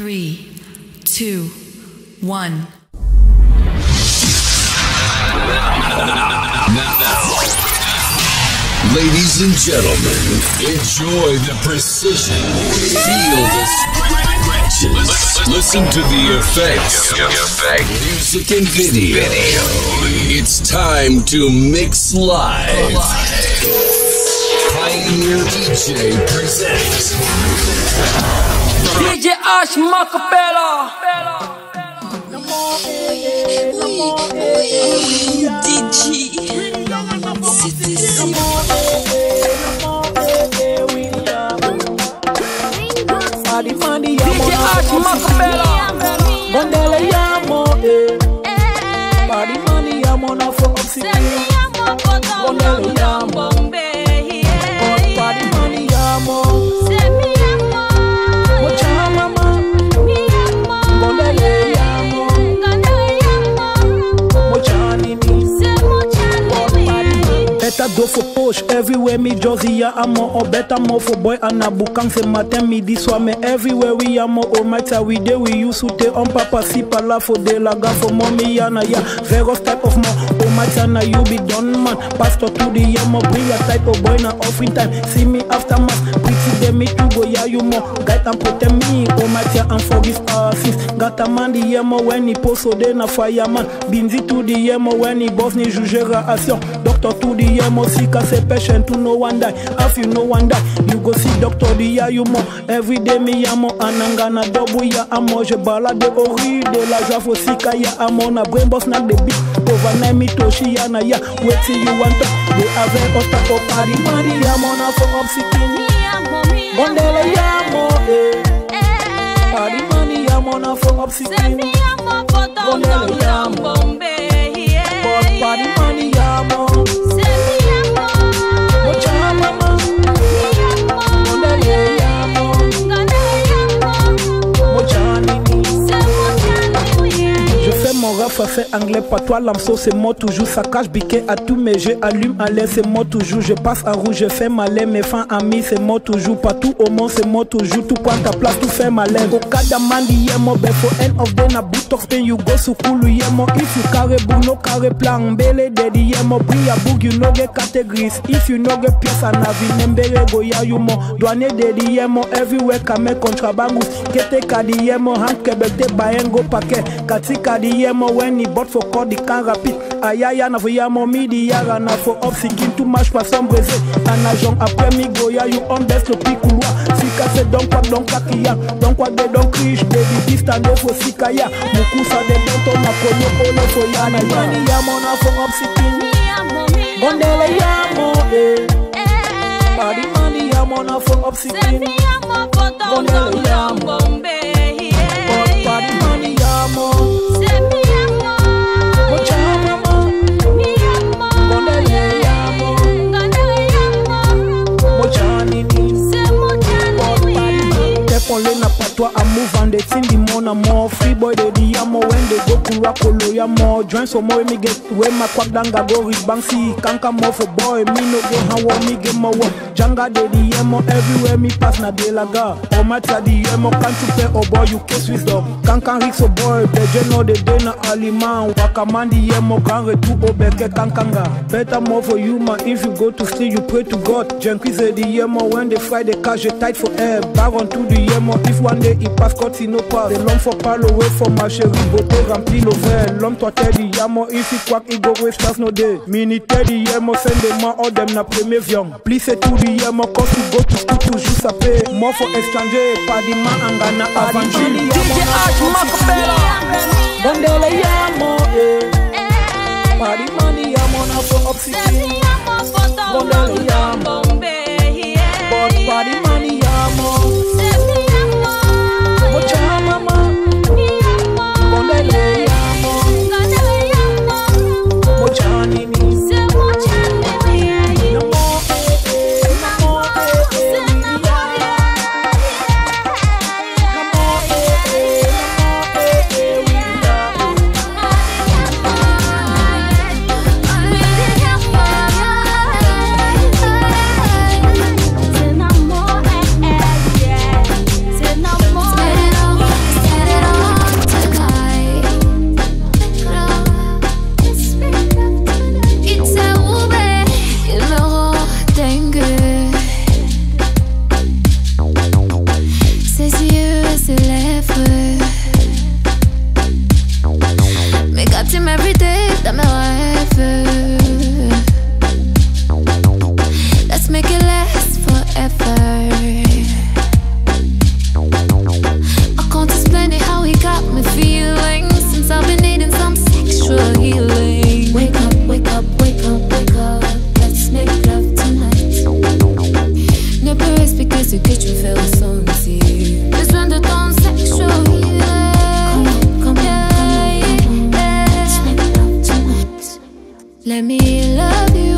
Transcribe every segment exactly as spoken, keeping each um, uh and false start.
Three, two, one. Ladies and gentlemen, enjoy the precision, feel the scratches, listen to the effects, music and video. It's time to mix live. Pioneer D J presents D J Ash Makopella. D J, c'était si D J Ash Makopella. Gondele yamo, eh. Body money yamo na for oxygen. Gondele yamo, body money yamo. Mocha mama, gondele yamo. Mocha nini, better do for push everywhere me Josie ya amo or better more for boy and a bukang se matin midi soir me everywhere we amo or matter we day we used to take on papa si pala for de la ga for mommy yana ya various type of more or matter na you be done man pastor to the yamo bring a type of boy na offering time see me after mass pretty them me to go ya you more guide and protect me or matter and forgive our sins got a man the yamo when he post so de na fireman binzi to the yamo when he boss ni jugera action doctor to the yamo si say patient to no one die. If you no one die, you go see doctor di ya you mo. Every day me yamo anangana double ya amo. Je balade au rue de la joie for sika ya amo. Na brain boss na de beat. Overnight me Toshi ya na ya. Wait till you want to. They have a osta for party. Money yamo na for up sikini. Gondele yamo eh. Party money yamo na for up sikini. Gondele yamo. But party money yamo. Mon rap fait anglais, patois, l'amso, c'est moi toujours. Ça cache biquet à tout, mais je allume à l'air, c'est moi toujours. Je passe à rouge, je fais malin, mes fins amis, c'est moi toujours. Partout au monde, c'est moi toujours. Tout prend ta place, tout fait malin. Au cas d'amandi, yemo, ben for end of day, na boot of pain, you go so cool, yemo. If you carry book, no carry plan, bele, daddy, yemo. Bring a book, you no get categories. If you no get pièce à navi, nembere, go ya, you mo. Douane, daddy, yemo, everywhere, kame, contrabangus. Kete, kadi, yemo, hand, kebete, bayengo, paquet. Kati, kadi, yemo. When he bought for call the can rapid ayaya na for yamo midi yara na for off sikin too much for some brésil un agent après mi goya you on best le pic couloir si casse donc quoi donc kakia donc quoi de donc riche baby distant de for sikaya beaucoup ça de donc on a connu on for yana yani yamo na for off sikin gondele yamo eh body money yamo na for off sikin gondele yamo body money yamo Only na patois a move and they think the more more free boy they the yamo when they go to Rakolo yamo join so more me get when my quack danga go rich bank see kanka more for boy me no go how me get more janga they the yamo everywhere me pass na de la ga o matter the yamo can't you pay oh boy you case wisdom kanka rick so boy they just know the day na aliman wakamandi yamo grand retour au beke kankanga better more for you man if you go to sleep you pray to God junkies say the yamo when they fry the cash they tight for air baron to the yamo if one day il passe quand il nous passe. L'homme faut pas louer, faut ma chérie, beauté remplie nos verres. L'homme toi t'es dit yamo, if il croit qu'il go with pass no day. Mini t'es dit yamo, send des mains, all them na premier viande. Please c'est tout dit yamo, quand tu go to school toujours ça paie. Moi faut exchanger, pas di main angana avant Julie. D J Ash Makopella. Gondele yamo, eh. Pas di money yamo, na faut oxygen. Gondele yamo, but pas di money yamo. tes lèvres. Mais quand tu m'invites dans mes rêves, let's make it last forever. I can't explain it how he got me feeling since I've been needing some sexual healing. Wake up, wake up, wake up, wake up. Let's make love tonight. Ne peux expliquer ce que tu fais ressentir. Besoin de ton sexual healing. Come on, come on, come on, come on. Let's make love tonight. Let me love you.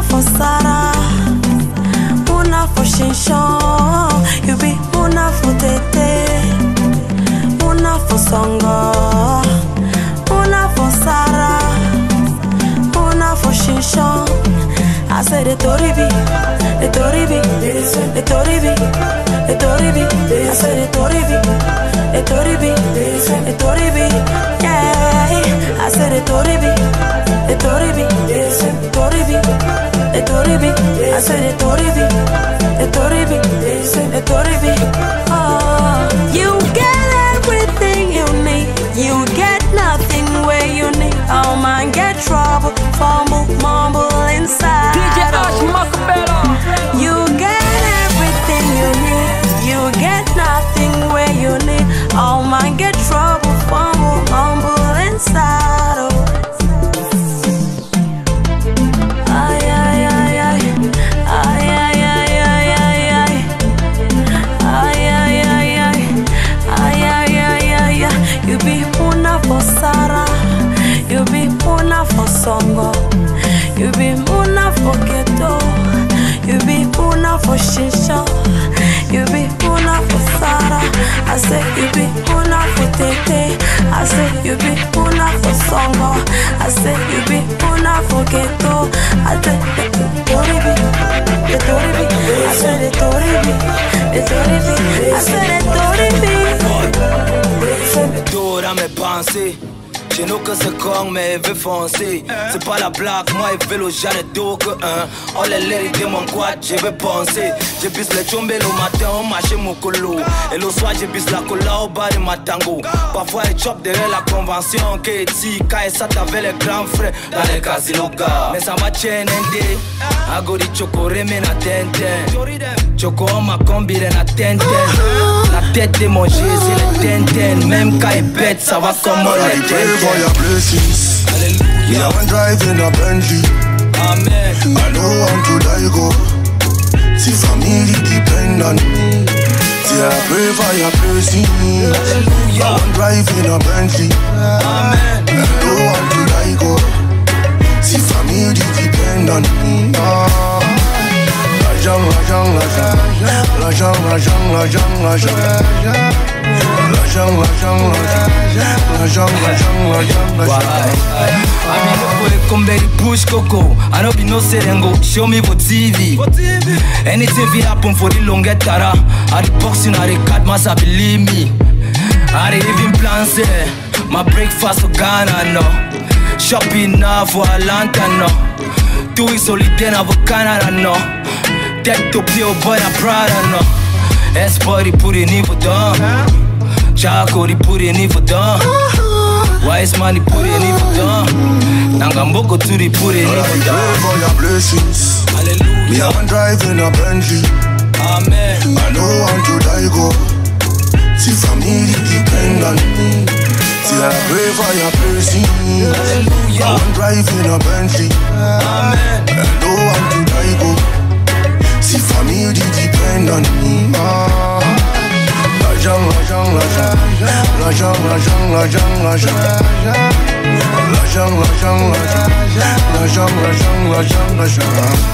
Una for Shinshaw, you be una for the toribi, the toribi, the toribi, the toribi. I said the toribi, the toribi, the toribi. Yeah, I said the toribi, the toribi, the toribi, the toribi. I said the toribi, the toribi, the toribi. Oh, you get everything you need, you get nothing where you need. Oh man, get trouble, fumble, mumble inside. D J Ash Makopella. You get everything you need, you get nothing where you need. Oh man, get trouble, fumble, mumble inside. Oh. Ay, ay, ay, ay. Ay, ay, ay, ay, ay, ay. Ay, ay, ay, ay. Ay, ay, ay, ay, ay. You be Muna for Sarah, you be Muna for Songo, you be Muna for Ghetto, you be Muna for Shisha, you be Muna for Sarah. I say you be Muna for Tete, I say you be Muna for Songo, I say you be Muna for Ghetto, I say the Toribi, the Toribi, I say the Toribi, the Toribi, I say the Toribi. Tout dans mes pensées, chez nous que c'est con mais veut foncer. C'est pas la blague, moi et vélo j'en ai deux que un. Oh les lyrics de mon quad, je vais penser. Je pisse les chombes le matin au marché mon colo. Et le soir je pisse la cola au bar de ma tango. Parfois les chop derrière la convention. Que si quand ça t'avait les grands frères dans les casinos gars. Mais ça m'a chaîné. Agori choco remène à tenten. Choco ma combi na tenten. La tête de mon Jésus les tenten. Même quand il pète ça va comme on les tenten. For your blessings, hallelujah. Me I want drive in a Bentley. Amen. I don't want to die go. See family depend on me. See I pray for your blessings. Hallelujah. I want drive in a Bentley. Amen. I don't want to die go. See family depend on me. Oh. L'agent, l'agent, l'agent, l'agent, l'agent, l'agent, l'agent, l'agent, l'agent, l'agent, l'agent. I mean, the boy come back push coco. I don't be no serengo. Show me for T V. Anything will happen for the longer tara. I the boxing, I the cut must believe me. I the even plans there. My breakfast for Ghana no. Shopping now for Atlanta no. Two weeks holiday now for Canada no. Deck to play boy I'm proud no. S-Body put it in for done. Chaco they put it in for done. Wise money put it in for done. Nangamboko to the put it in for done. For your blessings, hallelujah. Me I want drive in a Bentley. Amen. I don't want to die go. See family depend on me. See I pray for your blessings. Hallelujah. I want drive in a Bentley. Amen. I don't want to die go. See family depend on me. Oh. L'agent, l'agent, l'agent, l'agent, l'agent, l'agent, l'agent, l'agent, l'agent, l'agent, l'agent, l'agent,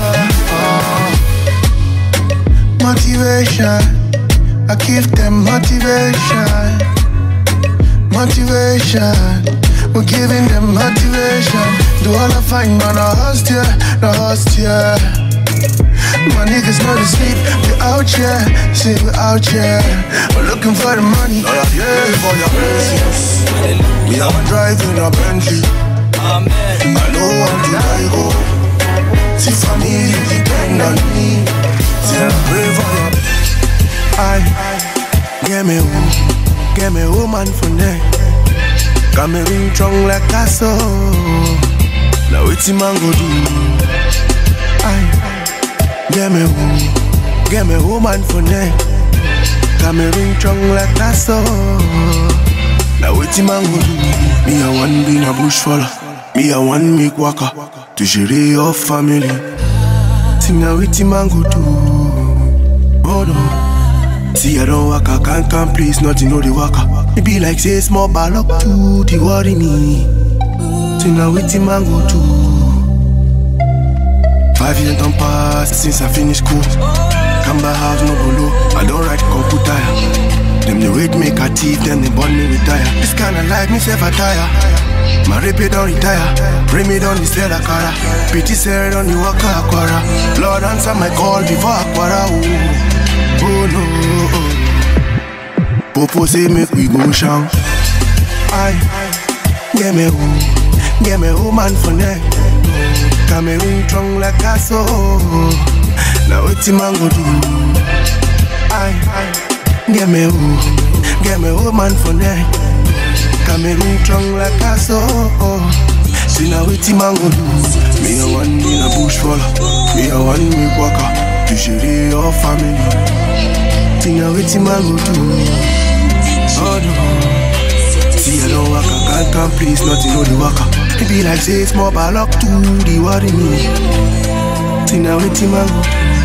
l'agent. Motivation, I give them motivation. Motivation, we're giving them motivation. Do all I find, man, I host ya, I host ya. My niggas know to sleep, we out here, say we out here. We're looking for the money, yeah, for your blessings. Me I want drive in a Bentley. Amen. I don't want to die go. See family depend on me. See I pray for your. I get me woman, get me woman for neck. Got me ring strong like a soul. Now it's a man go do. I get me woman, get me woman for neck. Got me ring strong like a soul. Now it's a man go do. Me I want be a bush fella. Me I want make waka to gérer your family. Sing now it's a man go do. Oh no. See I don't waka, can't come please, nothing know the waka. It be like say small ball up to the worry me. Sing now it's a man go do. Five years don't pass since I finished school. Come by house, no bolo. I don't write computer. Them the weight make her teeth, then they burn me with tire. This kind of life, me self a tire. My repeat don't retire. Bring me down the stairs a cara. Pity said on the waka aquara. Lord answer my call before aquara. Oh, oh no. Popo say make we go shout. Aye, get me who, get me who man for neck. Cameroon strong like a soul. Now what the man go do? Aye, get me who, get me who man for neck. Cameroon strong like a soul. See now what the man go do? Me a one in a bush follow. Me a one me walker. You should be your family. See now what the man go do? Oh no. See I don't walk, I can't come please, nothing know the walker. It be like say it's more bad luck to the worry me. See now with him I go.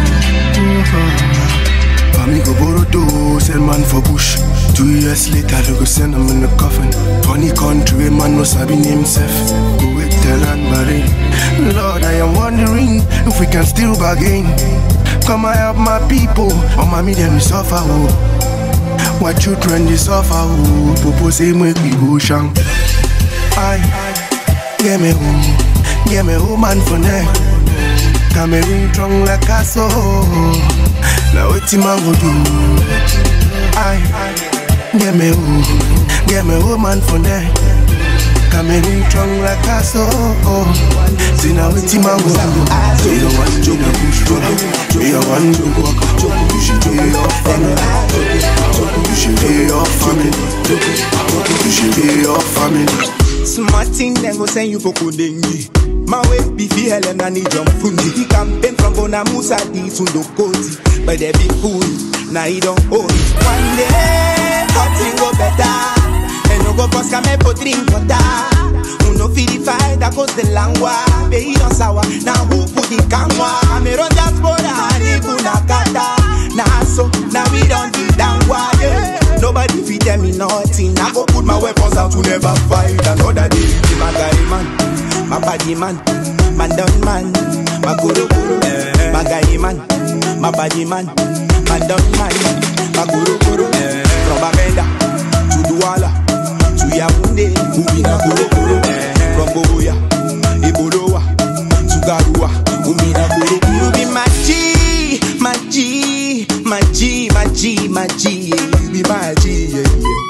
For me go borrow dough, send man for bush. Two years later they go send him in the coffin. Funny country, man no sabi name himself. Go with the land marine. Lord I am wondering if we can still bargain. Come I help my people, or my medium we suffer oh. What children they suffer, oh, Popo say make we go shang. Aye, get me home, get me home man for neck. Cameroon strong like a soul. Now what the man go do? Aye, get me home, get me home man for neck. Cameroon strong like a soul. See now what the man go do? Me the one to the bush brother. Me the one to walk up. You should be your family. You should be your family. You should be your family. Smart thing then go send you for Kudengi. My way be fi Helen and he jump fundi. He campaign from Bonamusa di Sundokoti. But they be fool, now he don't hold it. One day, something go better. And no go first come for drink water. Uno fi the fight that goes the langwa. Be on sour, now who put the kanwa. Cameroon diaspora, honey punakata. Now so, now we don't do down wire. Nobody fi tell me nothing. I go put my weapons out to never fight another day. My guy man, my body man, man down man, my guru guru. My guy man, my body man, man down man, my guru guru. From Bamenda to Douala to Yaoundé, Umina guru guru. From Boya, Ibolowa to Garua, Umina guru guru. You be my G, my G, my G, my G, my G. You be my G, yeah,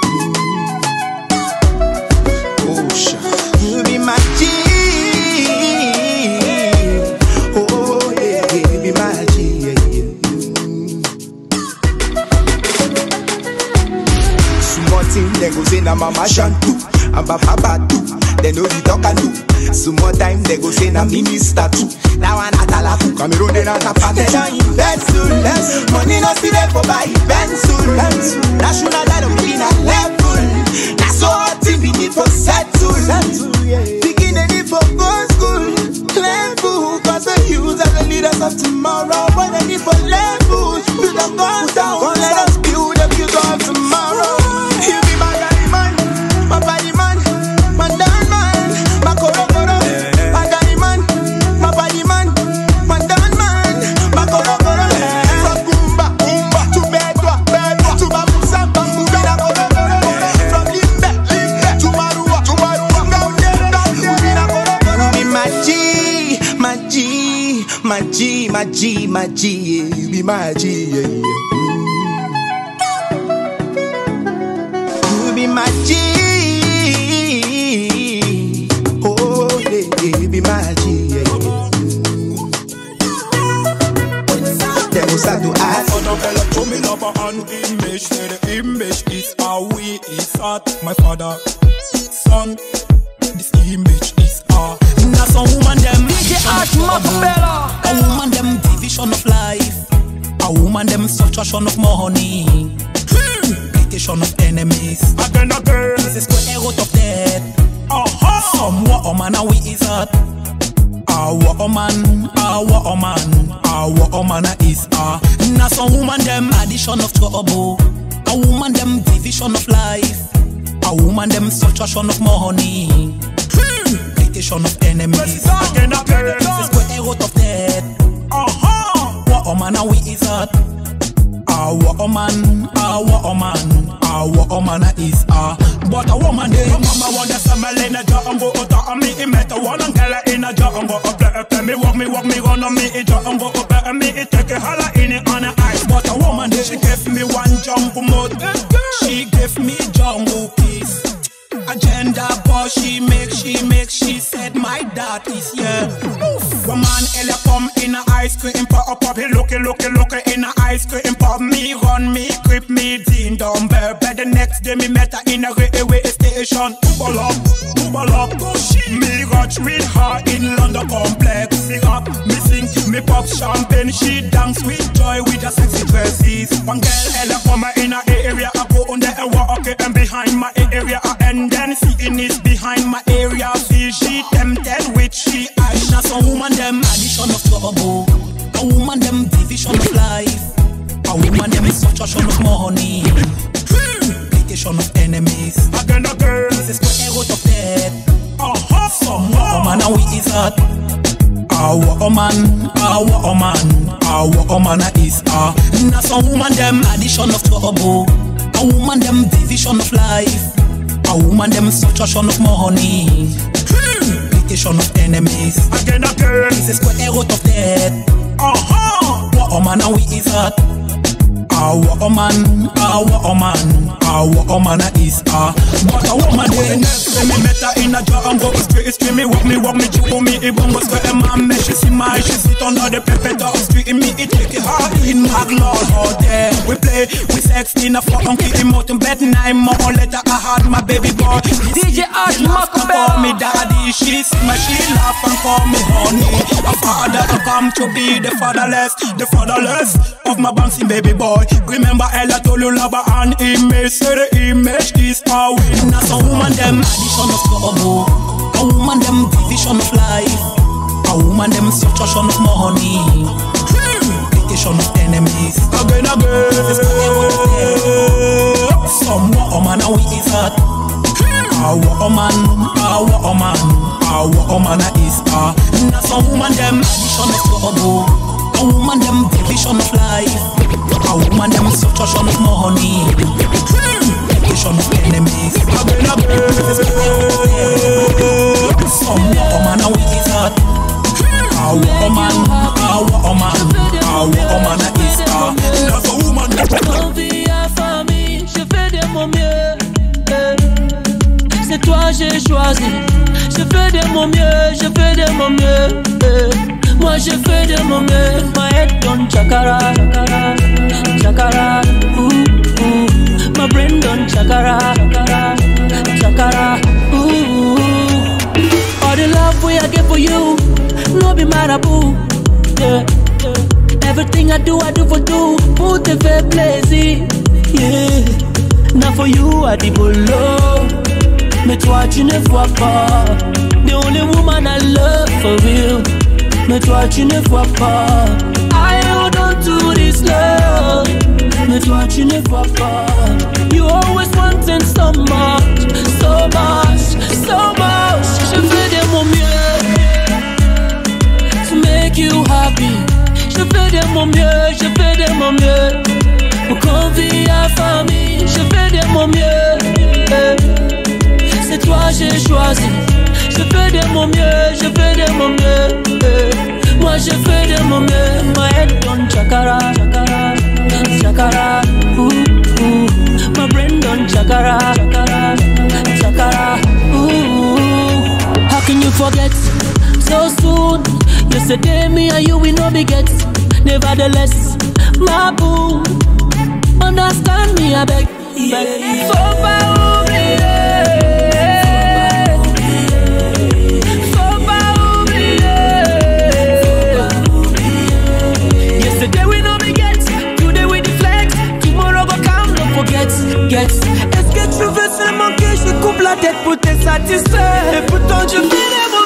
yeah. Oh, sha. You be my G. Oh, yeah, yeah. You be my G, yeah, yeah. Small thing, they go say na mama shantu, and baba batu. They know the talk and do. Some more time they go say na minister too. Now I'm not a Cameroon they not a package. Pencil, money no see there for buy pencil. National dialogue in a level. That's all thing we need for settle. Begin any for go school. Level, cause the youth are the leaders of tomorrow. But they need for level. We don't go down. Come let us build the future of tomorrow. You be my guy man, my body man, man down man, my koro koro. My guy man, my body man, man down man, my koro koro. From Kumba, Kumba to Bedwa, Bedwa to Babusa, Bambuga, koro koro. From Limbe, Limbe to Marua, to Marua. Down there, down there, we na koro koro. You be my G, my G, my G, my G, my G. You be my G, yeah, yeah. You be my G. Oh, yeah, yeah, you be my G, yeah, yeah. Then we start to ask. Father fella to me love an image. Say the image is how we is at. My father, son, this image is our. Now some woman them D J Ash Makopella. A woman them division of life. A woman them subtraction of money. Creation of enemies. Again, again. This is square root of death. Uh-huh. Some war a man and we is at. Our woman, our woman, our woman is a. Now some woman them addition of trouble. A woman them division of life. A woman them subtraction of money. Creation of enemies. Again, again. This is square root of death. Uh-huh. War a man and we is at. Our Our woman, our woman, our woman is a. But a woman, they mama want the summer in a jungle. Or me, it met a one and girl in a jungle. Play me, walk me, walk me, run on me, it jungle. Play me, it take a holla in it on the ice. But a woman, she gave me one jungle mode. She gave me jungle peace. Agenda, but she make, she make, she said my dad is here. Woman, Ella come in a ice cream pop up, he looky, looky, looky in a ice cream pop. Me run, me grip, me ding dong bear. But the next day me met her in a railway station. Bubble up, bubble up, me rush with her in London complex. Me up, me sing, me pop champagne. She dance with joy with her sexy dresses. One girl, Ella come in a area, I go on there and walk and behind my area I end. Then seeing is behind my area. Feel she tempted with she eyes. Now some woman them addition of trouble. A woman them division of life. A woman them is such a shun of money. Implication of enemies. Again again. This is quite a root of death. Uh-huh. Some woman and we is that. Our woman, our woman, our woman is a. Now some woman them addition of trouble. A woman them division of life. A woman them such a shun of money. Implication of enemies. Again, again. This is quite a root of death. Uh-huh. What woman and we is that? Our woman, our woman, our woman is a. But a woman they next me met her in a jungle. Straight, straight me walk me, walk me, chew me. Even was where a man met. She see my, she sit under the pepper dog. Straight in me, it take it hard in my glove. Out there we play, we sex in a fucking kitty mountain bed. Nine more later I had my baby boy. D J Ash Makopella. Call me daddy, she see my, she laugh and call me honey. A father to come to be the fatherless, the fatherless of my bouncing baby boy. Remember Ella told you love and image. Say the image is our win. Now some woman them addition of trouble. A woman them division of life. A woman them such a shun of money. Implication of enemies. Again again. Some woman and we is that. Our woman, our woman, our woman is a. Now some woman them addition of trouble. A woman them division of life. A woman them such a shun of money. Implication of enemies. Again again. Some woman and we is that. Our woman, our woman, our woman is a. That's a woman. Conviens famille, je fais de mon mieux. C'est toi j'ai choisi. Je fais de mon mieux, je fais de mon mieux. Moi je fais de mon mieux. My head done chakara, chakara, chakara, ooh, ooh. My brain done chakara, chakara, chakara, ooh. All the love we I get for you, no be marabou, yeah, yeah. Everything I do, I do for you. Put the fair plaisir, yeah. Now for you I did below. Mais toi tu ne vois pas. The only woman I love for real. Mais toi tu ne vois pas. I hold on to this love. Mais toi tu ne vois pas. You always wanting so much, so much, so much. Je fais de mon mieux to make you happy. Je fais de mon mieux, je fais de mon mieux pour convier la famille. Je fais de mon mieux. C'est toi j'ai choisi. Je fais de mon mieux, je fais de mon mieux. Moi je fais de mon mieux. My head done chakara, chakara, chakara, ooh, ooh. My brain done chakara, chakara, chakara, ooh. How can you forget so soon? Yesterday me and you we no be get. Nevertheless, my boo, understand me I beg, beg. For my get. Est-ce que tu veux seulement que je coupe la tête pour te satisfaire? Et pourtant je fais de mon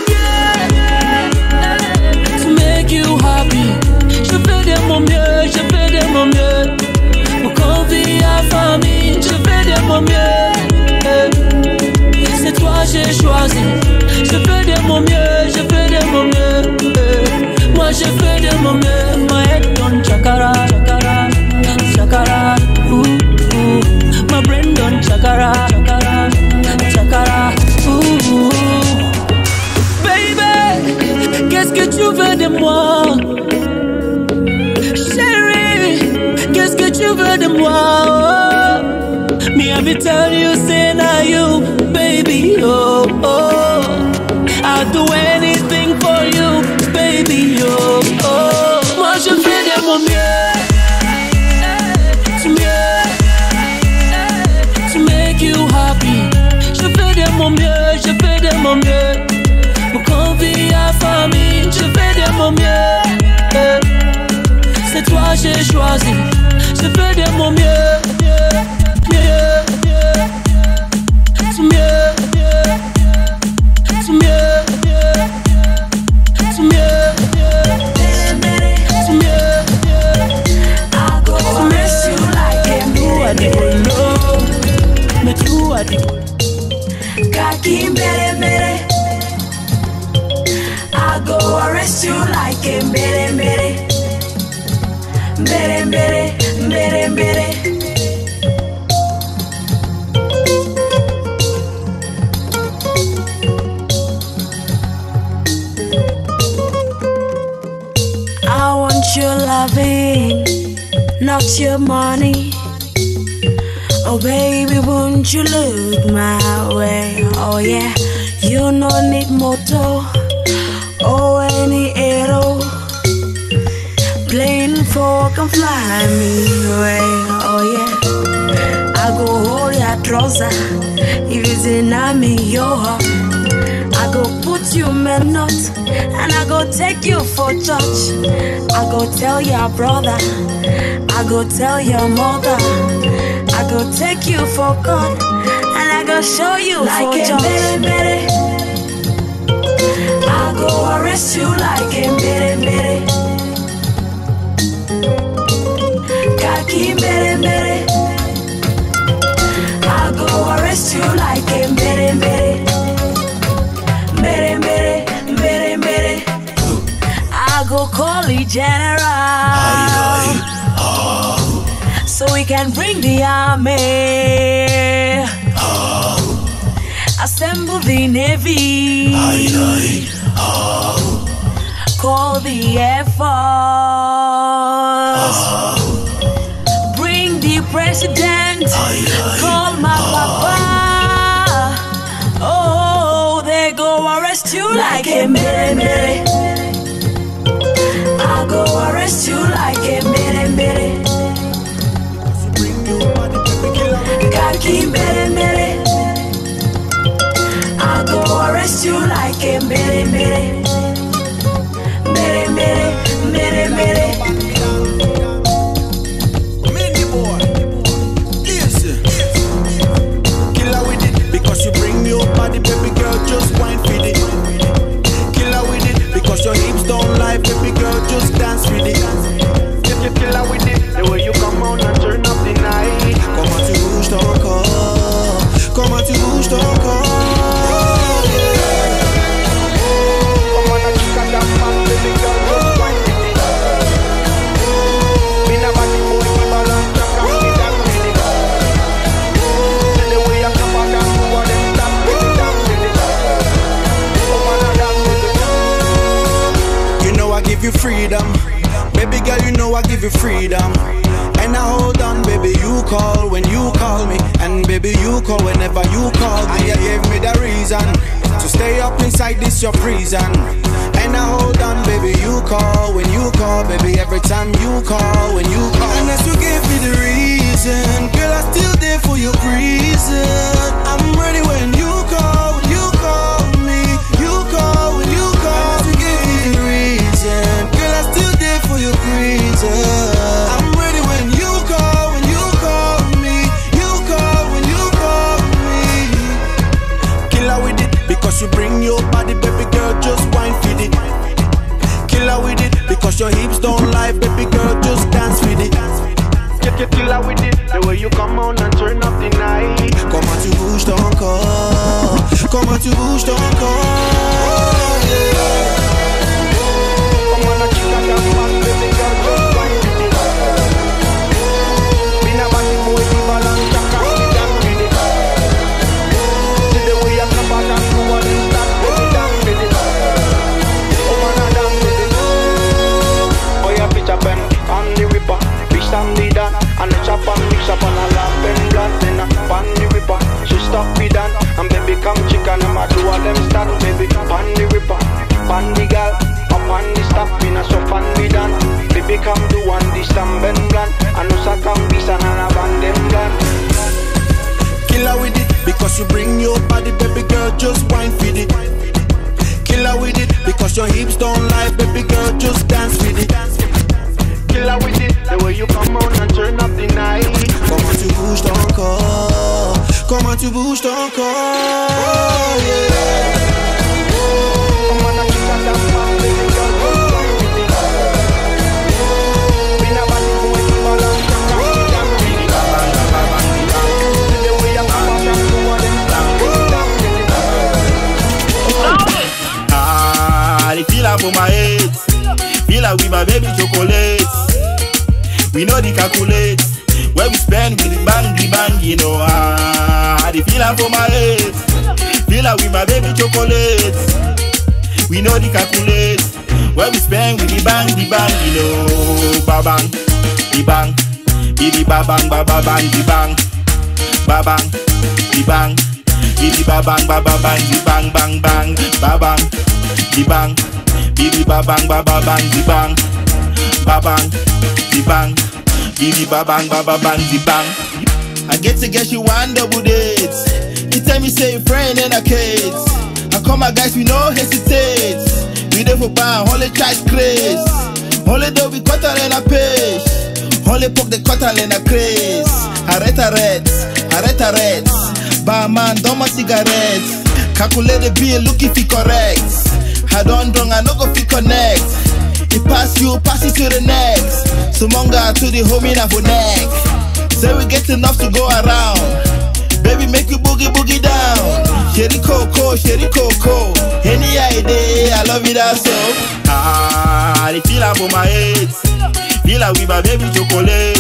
mieux to make you happy. Je fais de mon mieux, je fais de mon mieux pour convier la famille. Je fais de mon mieux. C'est toi j'ai choisi. Je fais de mon mieux, je fais de mon mieux. Moi je fais de mon mieux. My head done chakara, chakara, chakara. moi? Chérie, qu'est-ce que tu veux de moi? Oh, me I be tell you, say now you, baby, oh, oh. I'll do anything for you, baby, oh, oh. Moi je fais de mon mieux, to mieux, to make you happy. Je fais de mon mieux, je fais de mon mieux. Pour convier à famille, je fais de mon mieux. C'est toi j'ai choisi, je fais de mon mieux, mieux, to mieux, to mieux, to mieux, to mieux. I go arrest you like a mere Mais tout a dit Kaki mere mere. I go arrest you like a mere mere. Mere mere, mere mere. I want your loving, not your money. Oh baby, won't you look my way? Oh yeah, you no need motor or any arrow. Plane for can fly me away. Oh yeah, I go hold your trouser if it's in me your heart. I go put you in a knot and I go take you for church. I go tell your brother, I go tell your mother, I go take you for God and I go show you like for church. Mere, mere. I go arrest you like a mere mere. Kaki mere mere. I go arrest you like a mere mere. Mere mere, mere mere. I go call the general, aye, aye, oh. So we can bring the army, oh. Assemble the navy, aye, aye, oh. Call the air force, oh. Bring the president, aye, aye, call my oh. papa. Oh, they go arrest you like, like a mere mere. I go arrest you like a mere mere. Kaki mere mere. I go arrest you like a mere mere. Mere mere, mere mere. Mini boy, listen. Killer with it because you bring your body, baby girl, just wine for it. Killer with it because your hips don't lie, baby girl, just dance with it. Killer with it, the way you come on and turn up the night. Comment tu bouges ton corps, comment tu bouges ton corps. Comment tu casses ta femme, baby girl, just wine with it. Been a body boy, keep a long time, can't be that with it. See the way you come on and move on and dance with it, dance with it. Come on and dance with it. You know I give you freedom. Baby girl, you know I give you freedom. And I hold on, baby, you call when you call me. And baby, you call whenever you call me. And you gave me the reason to stay up inside this your prison. And I hold on, baby, you call when you call. Baby, every time you call, when you call. And as you gave me the reason, girl, I'm still there for your reason. I'm ready when you call, when you call me. You call when you call. And as you gave me the reason, girl, I'm still there for your reason. I'm ready when you call, when you call me. You call when you call me. Killer with it because you bring your body, baby girl, just wine for it. Killer with it because your hips don't lie, baby girl, just dance with it. Killer with it, the way you come on and turn up the night. Comment tu bouges ton corps, comment tu bouges ton corps, yeah. Comment tu casses ta femme, baby girl, just wine with it. Been a body boy, keep a long time, can't be done with it. See the way you come on and move on and dance with it, dance with it. Come on and dance with it. because you bring your body, baby girl, just wine for it. Killer with it, because your hips don't lie, baby girl, just dance with it. Killer with it, the way you come on and turn up the night. Comment tu bouges ton corps, comment tu bouges ton corps, yeah. I feel her for my head, feel her with my baby chocolate. We know the calculate, where we spend with the bang, the bang, you know. Ah, I feel her for my head, feel her with my baby chocolate. We know the calculate, where we spend with the bang, the bang, you know. Ba bang, the bang, the ba bang, ba ba bang, the bang, ba bang, the bang, the ba bang, ba ba bang, the bang, bang, bang, ba bang. The bang, the ba bang, ba ba bang, the bang, ba bang, the bang, the ba bang, ba ba bang, the bang. I get to get you one double dates. You tell me say friend and a kids. I call my guys, we no hesitate. We there for bang, only try craze. Only though we cut her and a page. Only poke the cutter and a craze. Arrête, arrête, arrête, arrête. Bah man, don't my cigarettes. Calculate the bill, look if it correct. I don't drunk, I no go fit connect. It pass you, pass it to the next. So monga to the homie now for neck. Say we get enough to go around. Baby make you boogie boogie down. Sherry coco, sherry coco. Any idea, I love it that so. Ah, I feel her for my head, feel her with my baby chocolate.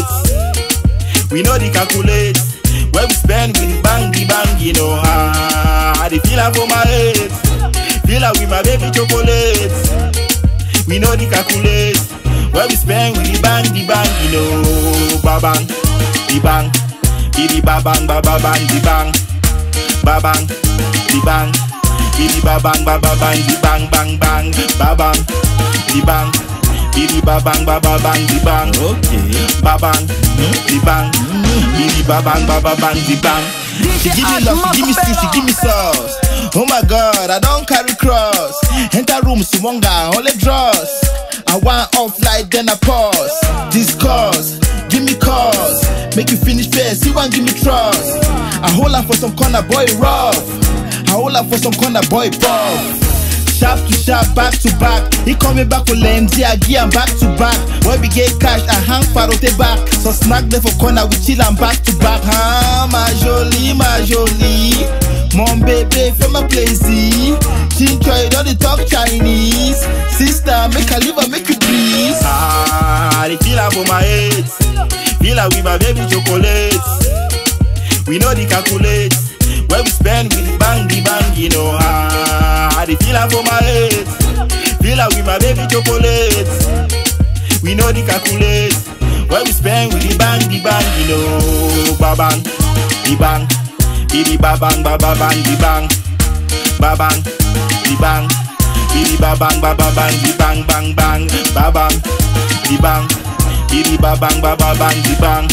We know the calculate, where we spend with the bang, the bang, you know. Ah, I feel her for my head, feel her with my baby chocolate. We know the calculate, where we spend with the bang, the bang, you know. Ba bang, the bang, the ba bang, ba ba bang, the bang, ba bang, the bang, the ba bang, ba ba bang, the bang, bang, bang, ba bang, the bang, the ba bang, ba ba bang, the bang, okay, ba bang, the bang, the ba bang, ba ba bang, the bang. She give me love, she give me stew, she give me sauce. Oh my God, I don't carry cross. Enter room, Sumonga, only draws. I want off light, then I pause. Discuss, give me cause. Make you finish first, you want give me trust. I hold up for some corner boy rough. I hold up for some corner boy buff. Sharp to sharp, back to back. He call me back for Lenzi, I give him back to back. When we get cash, I hang farote back. So snack there for corner, we chill and back to back. Ah, ma jolie, ma jolie. Mon bébé, fais-moi plaisir. Chinchoy, don't they talk Chinese. Sister, make a live and make you please. Ah, they feel her for my head, feel her with my baby chocolate. We know the calculate, where we spend with the bang, the bang, you know. Ah, they feel her for my head, feel her with my baby chocolate. We know the calculate, where we spend with the bang, the bang, you know. Ba bang, the bang. Bidi ba bang ba ba bang di bang, ba bang di bang, bidi ba bang ba ba bang di bang bang bang, ba bang di bang, bidi ba bang ba ba bang di bang.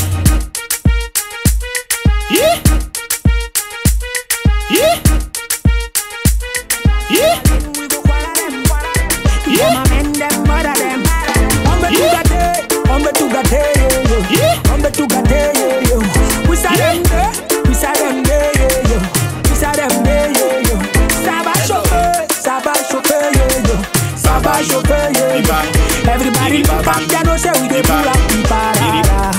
Yeah, yeah, yeah, yeah. Hombre tu gate, hombre tu gate, we say them there, we say them there, we say them there, ça va chauffer, ça va chauffer, ça va chauffer, everybody back there no say we dey pull up the parada.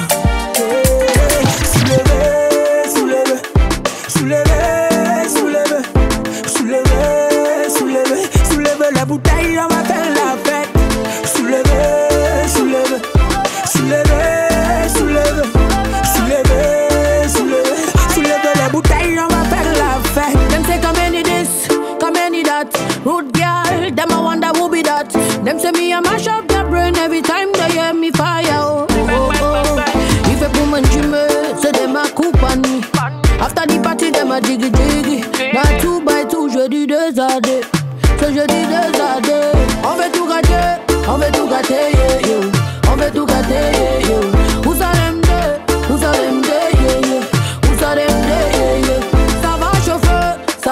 Soulevez, soulevez, soulevez, soulevez, soulevez, soulevez, soulevez la bouteille, on va faire la fête. Soulevez, soulevez. Soulevez, soulevez, soulevez, soulevez, soulevez les bouteilles, on va faire la fête. Them say come any this, come any that. Rude girl, them I wonder who be that. Them say me I mash up their brain every time they hear me fire. Oh, oh, oh. If a woman dream, say them a coop on me. After the party, them a jiggy jiggy. Now two by two, je dis deux à deux. So je dis deux à deux. On veut tout gâter, on veut tout gâter, yeah, yeah. On veut tout gâter, yeah, yeah. Who's a them day? Who's a them day, yeah, yeah. Who's a them day, yeah, yeah. Ça va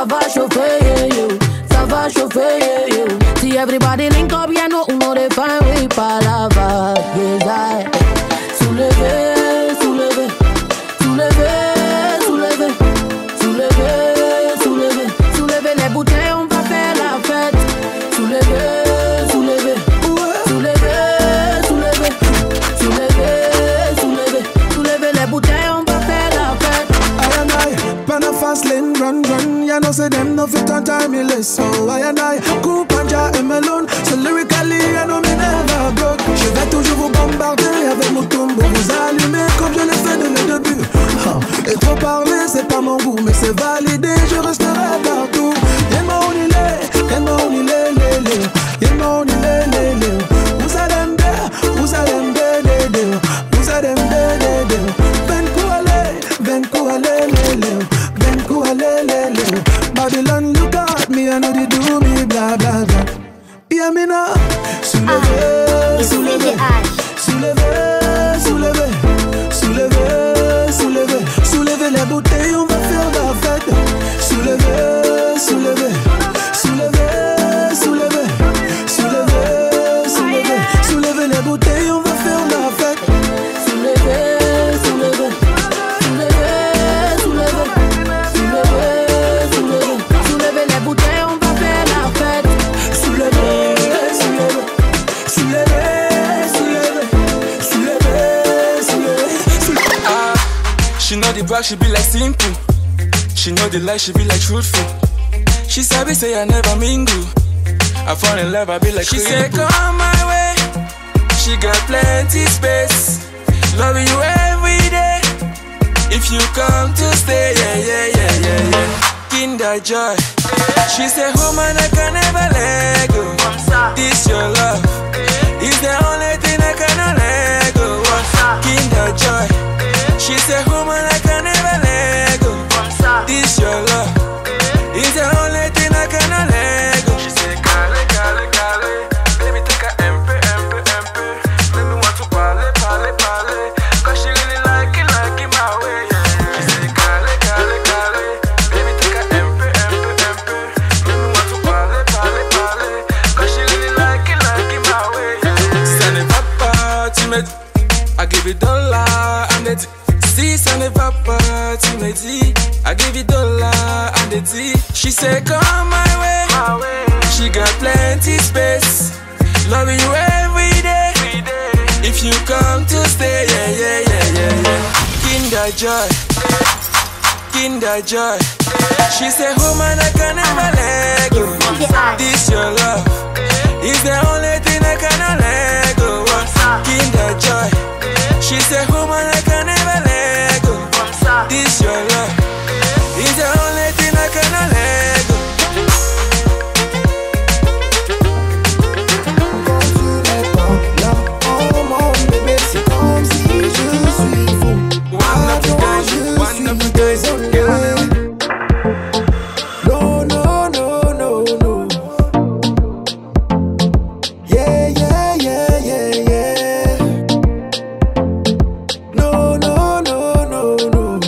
va chauffer, yeah, yeah. Ça va chauffer, yeah, yeah. Si everybody link up, yeah, no, uno de fin, oui, pas la vague, yeah, yeah. Soulever, soulever, soulever, soulever, soulever, soulever, soulever les bouteilles, on va faire la fête. Soulever, soulever, soulever, soulever, soulever, soulever, soulever les bouteilles, on va faire la fête. I and I, pan a fast lane, run, run. You know say them no fit on time, me less. So I and I, coupe panja et melon. So lyrically, I know me never broke. Je vais toujours vous bombarder avec mon tombeau. Vous allumer comme je l'ai fait dès le début. Et trop parler, c'est pas mon goût, mais c'est validé, je resterai partout. Y'a mon ilé, y'a mon ilé, lé, lé. Y'a mon ilé, lé, lé. Vous allez me vous allez me dé, vous allez me dé, dé. Ben coup allez, ben coup allez, lé, lé. Ben coup allez, lé, lé. Babylon, look at me, I know they do me, blah, blah, blah. Hear me now. Soulever, soulever, soulever, soulever, soulever, soulever, soulever les bouteilles, on va faire la fête. Soulever, soulever, soulever, soulever, soulever, soulever, soulever les bouteilles, on va faire la fête. Soulever, soulever, soulever, soulever, soulever, soulever, soulever les bouteilles, on va faire la fête. Soulever, soulever, soulever, soulever, soulever, soulever. Ah, she know the brag, she be like simple. She know the lie, she be like truthful. She sabi say I never mingle. I fall in love, I be like she say come my way. She got plenty space. Loving you every day. If you come to stay, yeah, yeah, yeah, yeah, yeah. Kinder joy. She say home and I can never let go. This your love is the only thing I cannot let go. Kinder joy. She say home and I can never let go. This your love is the only thing I cannot let go. She say kale, kale, kale. Baby take a M P, M P, M P. Make me want to parle, parle, parle. Cause she really like it, like it my way, yeah. She say kale, kale, kale. Baby take a M P, M P, M P. Make me want to parle, parle, parle. Cause she really like it, like it my way, yeah. Send it papa, tu me dis. I give it dollar, and it. See, send it papa, tu me dis. I give you dollar and the tea. She said come my way, my way. She got plenty space. Loving you every day, every day. If you come to stay, yeah, yeah, yeah, yeah, yeah. Kinder joy, Kinder joy. She said home and I can never let go. This your love is the only thing I cannot let go. Kinder joy. She said home and I can never let go. This your love is the only thing I cannot let go. No, no, no, no, no. Yeah, yeah, yeah, yeah, yeah. No, no, no, no, no.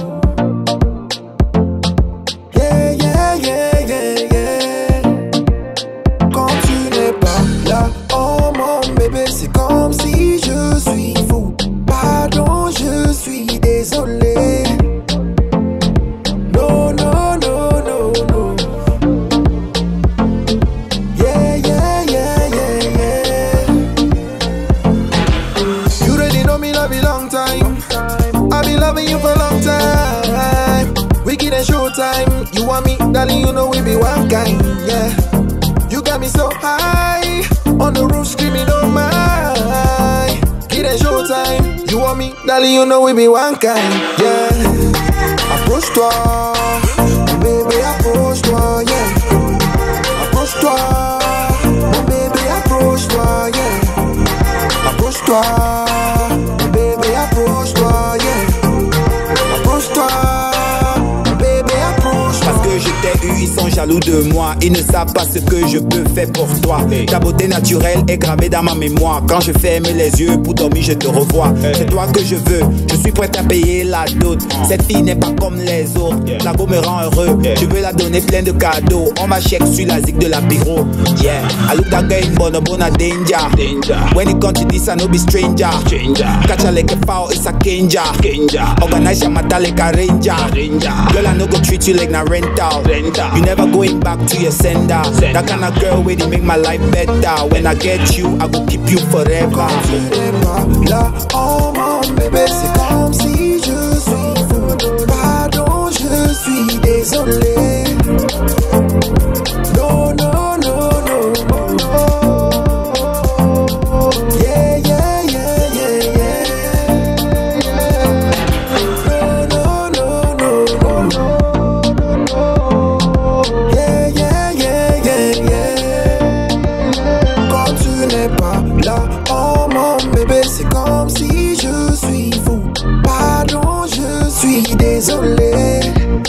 Yeah, yeah, yeah, yeah, yeah. Quand tu n'es pas là, oh mon bébé, c'est comme si je suis fou. Pardon, je suis désolé. No, no, no, no, no. Yeah, yeah, yeah, yeah, yeah. You really know me, love you long time. I've been loving you for a long time. We get a show time. You want me, darling, you know we be one kind, yeah. You got me so high, on the roof screaming, oh my. Get a show time. You want me, darling, you know we be one kind, yeah. Approche-toi, mon bébé, approche-toi, yeah. Approche-toi, mon bébé, approche-toi, yeah. Approche-toi, mon bébé, approche-toi, yeah. Approche-toi, mon bébé, approche-toi. Parce que je t'ai eu, ils sont jamais jaloux de moi, ils ne savent pas ce que je peux faire pour toi. Ta beauté naturelle est gravée dans ma mémoire. Quand je ferme les yeux pour dormir, je te revois. C'est toi que je veux, je suis prêt à payer la dot. Cette fille n'est pas comme les autres, la go me rend heureux. Je veux la donner plein de cadeaux. On m'a check sur la zig de la bureau. Yeah, I look that girl in bono bona danger. When it comes to this, I no be stranger. Catch her like a foul, it's a kenja. Organize your matter like a ranger. Girl, I no go treat you like na rental. You never going back to your sender. That kind of girl where they make my life better. When I get you, I go keep you forever. Là, oh mon bébé, c'est comme si je suis fou. Pardon, je suis désolé. No, no, no, no, no, no. Yeah, yeah, yeah, yeah, yeah. No, no, no, no, no. Yeah, yeah, yeah, yeah, yeah. Quand tu n'es pas là, oh mon bébé, c'est comme si je suis fou. Pardon, je suis désolé.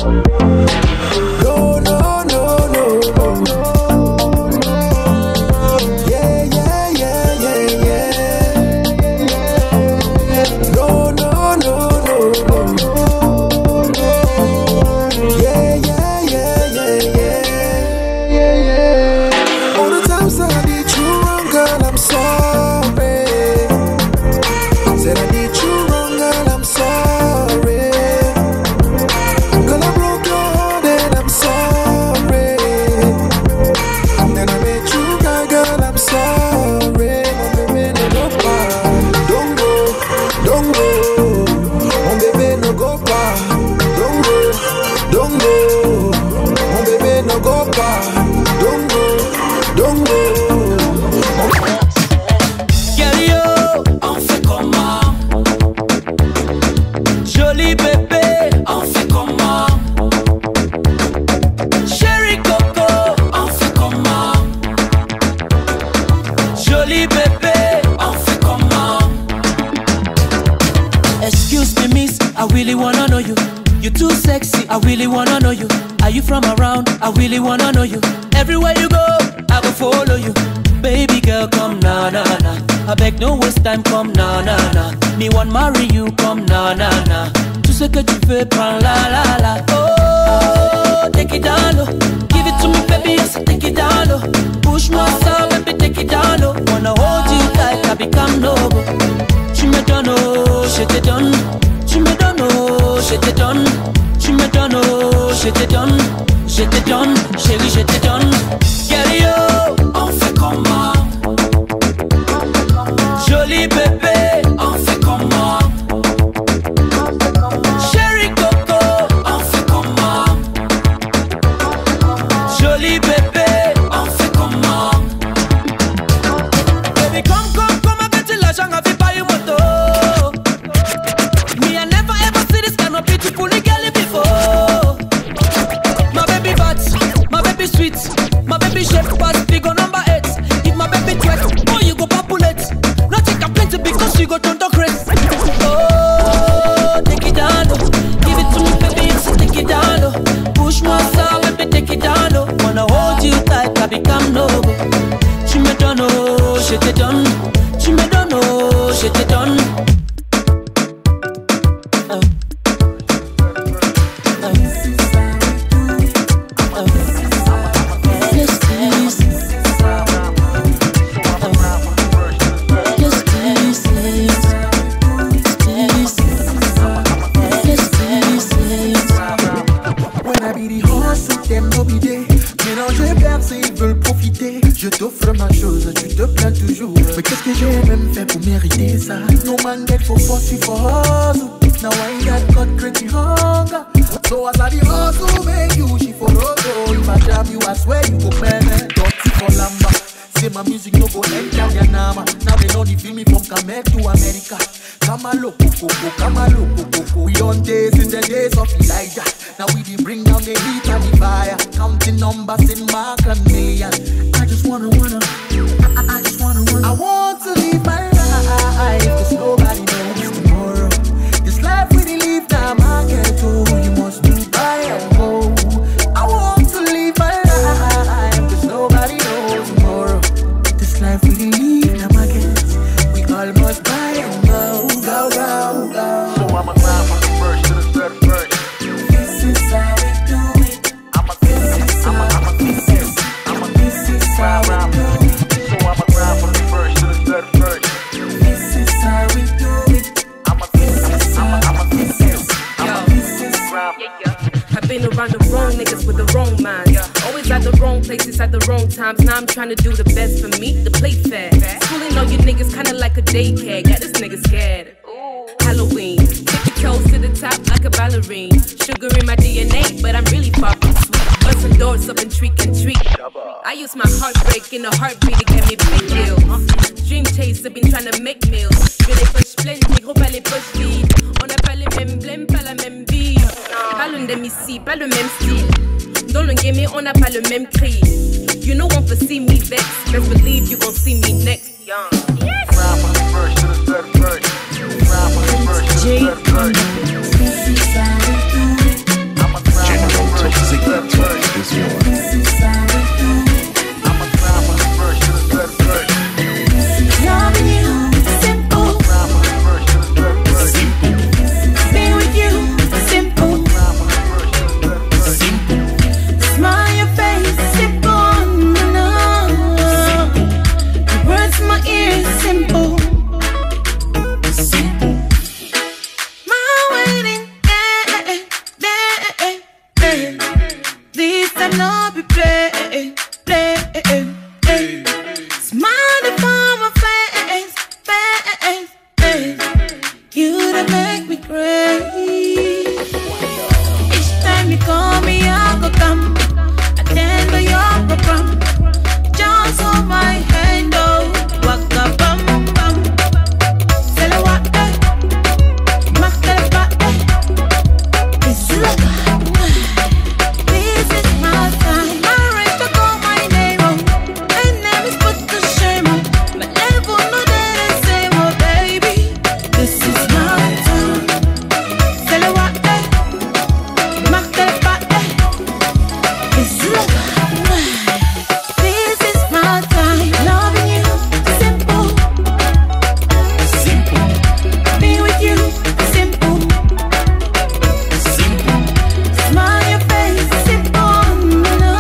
No, no, no, no, no. Yeah, yeah, yeah, yeah, yeah. No, no, no, no, no. Yeah, yeah, yeah, yeah, yeah, yeah. All the times that I did you wrong, girl, I'm sorry. Said I did you wrong, girl, I'm sorry. Girl, I broke your heart and I'm sorry. And then I made you cry, girl, I'm sorry. Mon bébé ne go pas, don't go, don't go. Mon bébé ne go pas, don't go, don't go. Mon bébé ne go pas, don't go, don't go. Girl, yo, on fait comment? Joli bébé, on fait comment? Chéri Coco, on fait comment? Joli bébé, on fait comment? Excuse me, miss, I really wanna know you. You're too sexy, I really wanna know you. Are you from around? I really wanna know you. Everywhere you go, I will follow you. Baby girl, come na na na. I beg no waste time, come na na na. Me want marry you, come na na na. Tout ce que tu veux, prends la la la. Oh, take it down low. Give it to me, baby, yes, take it down low. Push my soul, baby, take it down low. Wanna hold you tight, I become noble. Tu me donnes, oh, je te donne. Tu me donnes, oh, je te donne. Tu me donnes, oh, je te donne. Je te donne, chérie, je te donne. Girl, yo, on fait comment? Joli bébé, on fait comment? Chéri Coco, on fait comment? Joli bébé, on fait comment? Baby, come, come, come, avec l'argent, on fait pas une moto. Me, I never ever see this kind of beautiful girl before. My baby bad, my baby sweet, my baby chef pass, big on number eight. If my baby twerk, oh you go populate. Nothing can plenty because you go turn to crazy. Oh, take it down low, give it to me baby, yes, take it down low. Push my soul, baby, take it down low. Wanna hold you tight, I become noble. Tu me donnes, oh, je te donne. Tu me donnes, oh, je te donne. Oh. Je t'offre ma chose, tu te plains toujours. Mais qu'est-ce que j'ai même fait pour mériter ça? No man get for forty for hustle. Now I got got crazy hunger. So as I the hustle, make you she for roto. If I jam you, I swear you go man. Dirty for lamba. Say my music no go enter your nama. Now they only feel me from Cameroon to America. Kamalo Coco, Kamalo Coco. We on days in the days of Elijah. Now we dey bring down the heat and the fire. Counting numbers in mark and million. I just wanna, wanna, I, I just wanna, wanna. I want to live my life, cause nobody knows tomorrow. This life we dey live now, my ghetto. You must do by and go. I want to live my life. minds with the wrong minds. Always at the wrong places at the wrong times. Now I'm trying to do the best for me, the play fair. Schooling all you niggas kinda like a daycare. Got this nigga scared. Halloween, tip your toes to the top like a ballerine. Sugar in my D N A, but I'm really far from sweet. Bustin' doors up and treat and treat. I use my heartbreak in a heartbeat to get me big deals. Dream chase, I've been trying to make meals. Je les poches pleines, mes gros pas les poches vides. On n'a pas les mêmes blèmes, pas la même vie. Pas le même ici, pas le même style. Dans le game, on n'a pas le même cri. You know one for see me vex. Best believe you gon' see me next. Young. Yes. General Toxic is one. Loving you, simple. Simple. Being with you, simple. Simple. Smile your face, simple. No, no. The words in my ears, simple. Simple. My waiting, eh, eh, eh, eh, eh. This I know be play, play, eh. Smiling for my face, face, face. You that make me crazy. Each time you call me, I go come. Attend to your program. Just hold my hand, oh. Waka bum bum. Tell her what, eh. Makopella, eh. It's like this is my time. I ready to call my name, oh. And name is put to shame, oh. My level no that the same, oh baby. This is my time. Tell her what, eh. Makopella, eh. It's like this is my time. Loving you, simple. Simple. Being with you, simple. Simple. Smile your face, simple. No.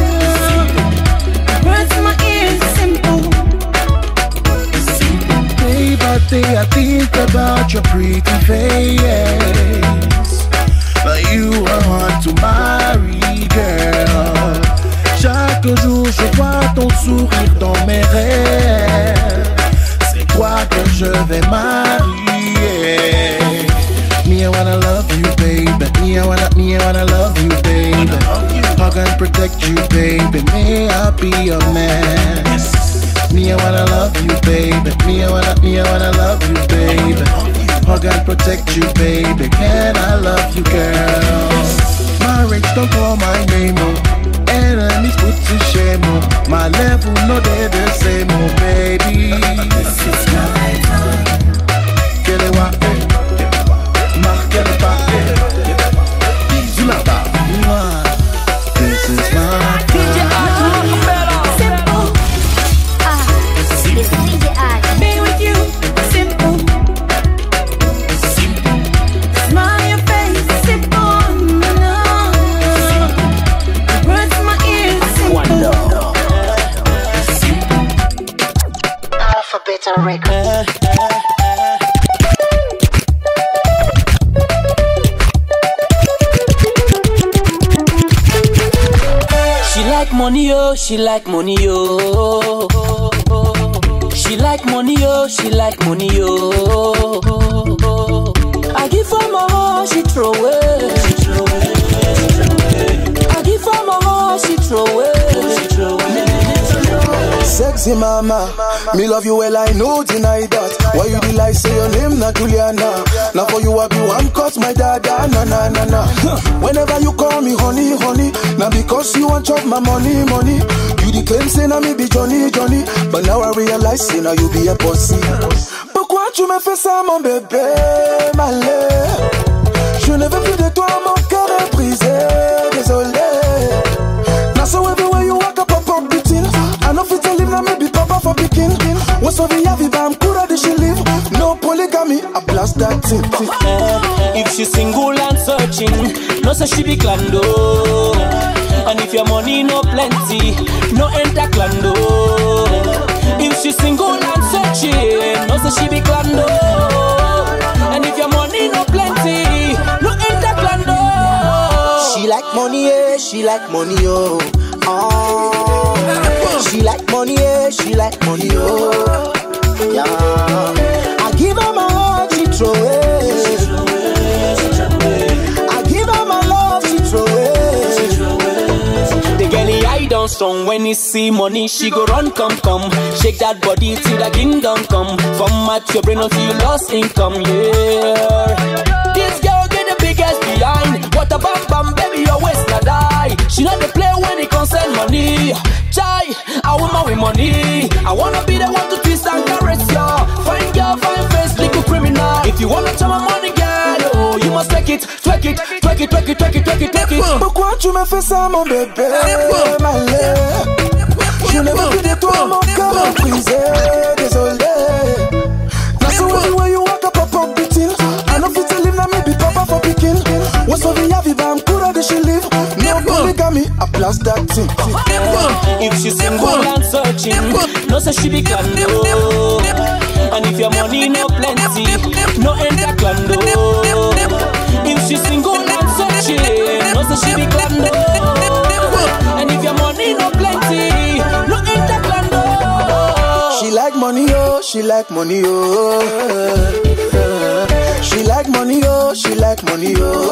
Words in my ears, simple. Day by day I think about your pretty face, but you are hard to marry, girl. Chaque jour je vois ton sourire dans mes rêves. C'est toi que je vais marier. Me I wanna love you, baby. Me I wanna, me I wanna love you, baby. Hug and protect you, baby. May I be your man? Me I wanna love you, baby. Me I wanna, me I wanna love you, baby. Hug and protect you, baby. Can I love you, girl? Marriage don't call my name, oh. Enemies put to shame, oh. My level no they're the same, oh baby. This is my time. Get it what? Mark get it back. Bisous là-bas. This is my D J Ash Makopella. Simple. Ah, it's D J Ash. Be with you, simple. Simple. Smile your face, simple. No. Words in my ears, simple. Alphabet and record. She like money, oh, she like money, oh. She like money, oh, she like money, oh. I give her my heart, she throw away. She throw away. I give her my heart, she throw away. She throw away. Sexy mama, me love you well, I know deny that. Why you lie, say your name not Juliana. Now for you I be one cut my dada, na na na na. Whenever you call me honey, honey, now because you want chop my money, money. You the claim say na me be Johnny, Johnny, but now I realize say now you be a pussy. Pourquoi tu me fais ça mon bébé, malé? Je ne veux plus de toi, mon cœur est brisé, désolé. Now so everywhere you walk up, up, up, beating. I know fit to live now, maybe papa for picking. What's over the Yavi Bam, Kura de she live. No polygamy, I blast that thing. If she single and searching, no say she be clando. And if your money no plenty, no enter clando. If she single and searching, no say she be clando. And if your money no plenty, no enter clando. She like money, yeah. yeah, she like money, oh. Oh, she like money, yeah, she like money, oh. Yeah, I give her my heart, she throw it. I give her my love, she throw it. The girlie I don't strong when he see money, she go run, come, come. Shake that body till the kingdom come. Format your brain until you lost income, yeah. This girl get the biggest behind. What a bam bam, baby, your waist not die. She not the play when it concern money. Chai, I want my with money. I wanna be the one to twist and caress ya. Fine girl, fine face, little criminal. If you wanna tell my money, girl, oh, you must take it, twerk it, twerk it, twerk it, twerk it, twerk it, twerk it. Pourquoi tu me fais ça, mon bébé, malais? Je n'ai plus de toi, mon cœur est brisé, désolé. Now so everywhere you walk up, up, up, beating. I know fit to live, now maybe papa for picking. What's over here, viva, I'm cool, that she live. No polygamy, I blast that thing. If she's single and searching, no say she be clando. And if your money no plenty, no enter clando. If she's single and searching, no say she be clando. And if your money no plenty, no enter clando. She like money, oh, she like money, oh. She like money, oh, she like money, oh.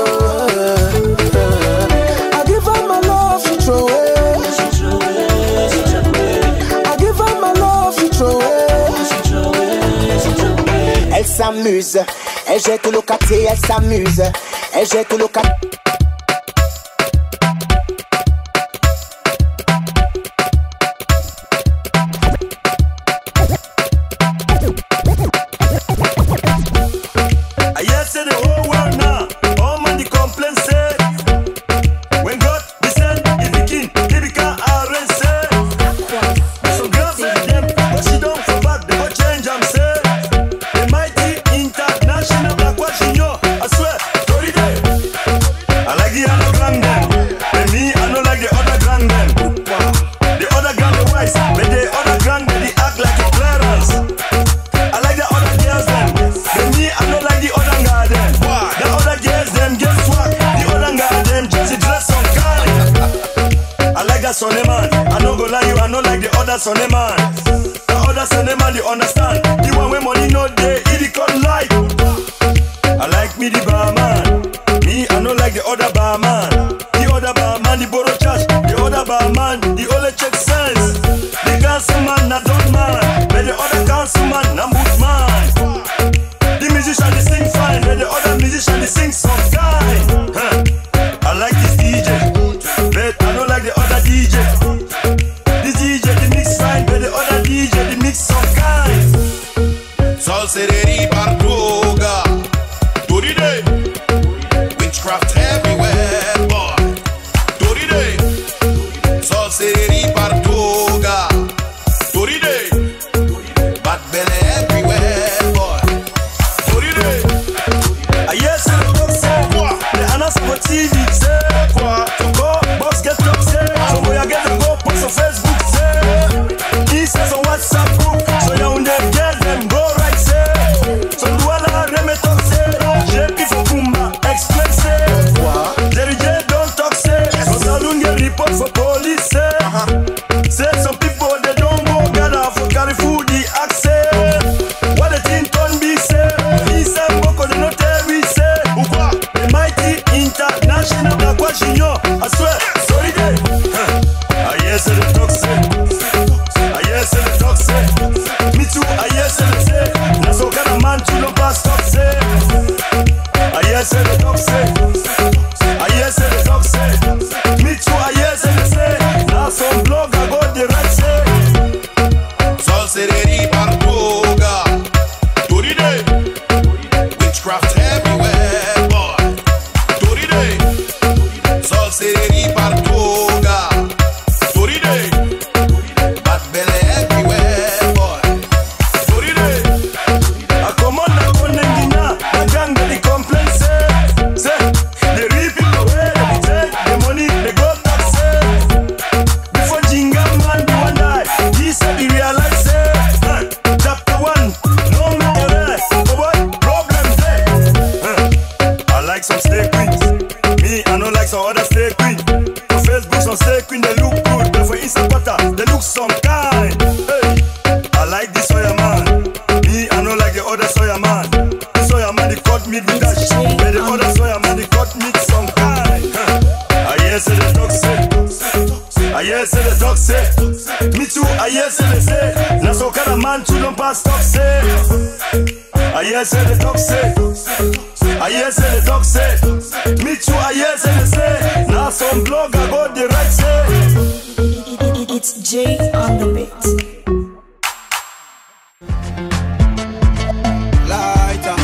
I give her my love, she throw it. I give her my love, she throw it. Elle s'amuse, elle jette le quartier, elle s'amuse, elle jette le quartier. I hear say the whole world now, all money complain say, when God descend, he begin, he become arrange say. Some girls say them, but she don't for back, they go change am say. The mighty international black watch in yo, I swear, story day. I like the other grand them, but me I don't like the other grand them. The other grand the wise, but the other grand they act like a clearance. I like the other girls them, but me I don't like the other guy them. The other girls them get swag, the other guy them just dress some kind. I like that sonny man, I don't go lie you, I don't like the other sonny man. The other sonny man you understand, the one with money no day, it come life. I like me the barman, me I don't like the other barman. The other barman the borrow charge, the other barman the only check sense. The council man I don't mind, but the other council man I boot man. The musician they sing fine, but the other musician they sing some kind. Huh. I like this D J, but I don't like the other D J. This D J they mix fine, but the other D J they mix some kind. Sol sereri barduga, Tori day, witchcraft everywhere, boy. Tori day, Sol sereri barduga, Tori day, bad belly everywhere, boy. Tori day, I hear some folks say, say queen they look good, but for inside butter they look some kind. Hey, I like this soya man. Me, I know like the other soya man. This soya man they cut meat with dash, but the other soya man they cut meat some kind. Huh. I hear say the dog say, I hear say the dog say. Me too, I hear say they say. Now so kind of man too don't pass talk say. I hear say the dog say. I hear say the dog say. Me too, I hear say they say. Now some blogger go the right say. It's Jay on the beat. Lighter.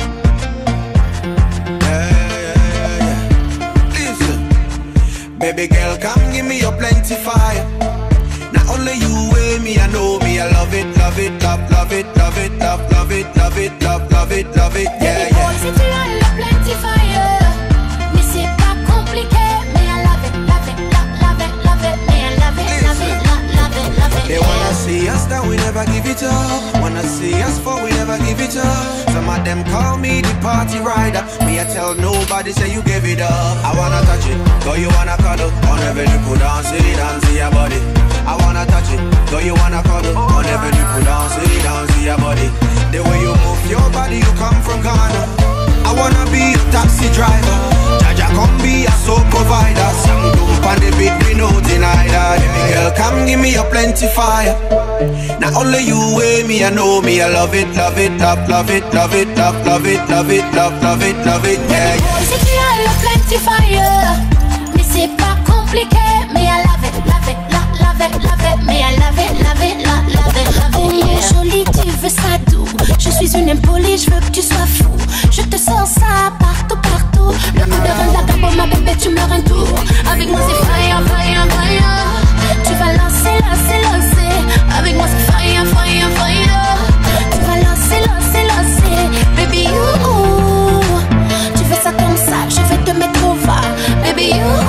Yeah, yeah, yeah. Listen, baby girl, come give me your plenty fire. Not only you with me, I know me, I love it, love it, love, love it, love it, love, love it, love it, love, love it, love it, yeah, yeah. Si tu as le plenty fire, mais c'est pas compliqué, mais I love it, love it, love, love it, love it, mais I love it, love it, love, love it, love it. They wanna see us that we never give it up. Wanna see us for we never give it up. Some of them call me the party rider. Me I tell nobody say you give it up. I wanna touch it, go you wanna cuddle. On every nipple down, see it down, see your body. I wanna touch it, go you wanna cuddle. On every nipple down, see it down, see your body. The way you move your body, you come from Ghana. I wanna be a taxi driver. Jaja come be a soul provider. Sang dope on the beat, we no deny that. Baby girl, come give me a plenty fire. Not only you with me, I know me, I love it, love it, love, love it, love it, love, love it, love it, love, love it, love it, yeah, yeah. Si tu as le plenty fire, mais c'est pas compliqué, mais I love it, love it, love, love it, love it, mais I love it, love it, love, love it, love it. Oh mon joli, tu veux ça doux. Je suis une impolie, je veux que tu sois fou. Je te sens ça partout, partout. Le coup de rein de la capo, ma bébé, tu me rends tour. Avec moi c'est fire, fire, fire. Tu vas lancer, lancer, lancer. Avec moi c'est fire, fire, fire. Tu vas lancer, lancer, lancer. Baby you, tu fais ça comme ça, je vais te mettre au va. Baby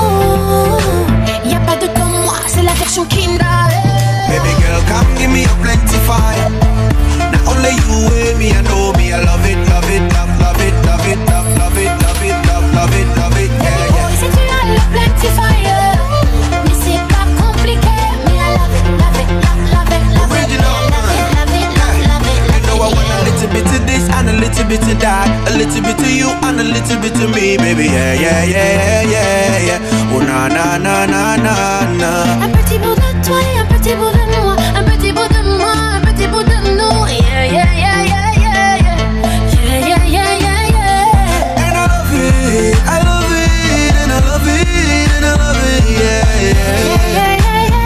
you, y'a pas de comme moi, c'est la version Kinder. Baby girl, come give me a plenty fire. Not only you with me, I know me, I love it, love it, love, love it, love it, love, love it, love it, love, love it, love it, yeah, yeah. Si tu as le plenty fire, mais c'est pas compliqué, mais I love it, love it, love, love it, love it, love it, love it, love, love it. You know I want a little bit of this and a little bit of that, a little bit of you and a little bit of me, baby, yeah, yeah, yeah, yeah, yeah. Oh na na na na na na. Un petit bout de toi et un petit bout de moi, un petit bout de moi, un petit bout de nous, yeah, yeah, yeah, yeah, yeah, yeah, yeah, yeah, yeah, yeah. And I love it, I love it, and I love it, and I love it, yeah, yeah, yeah, yeah.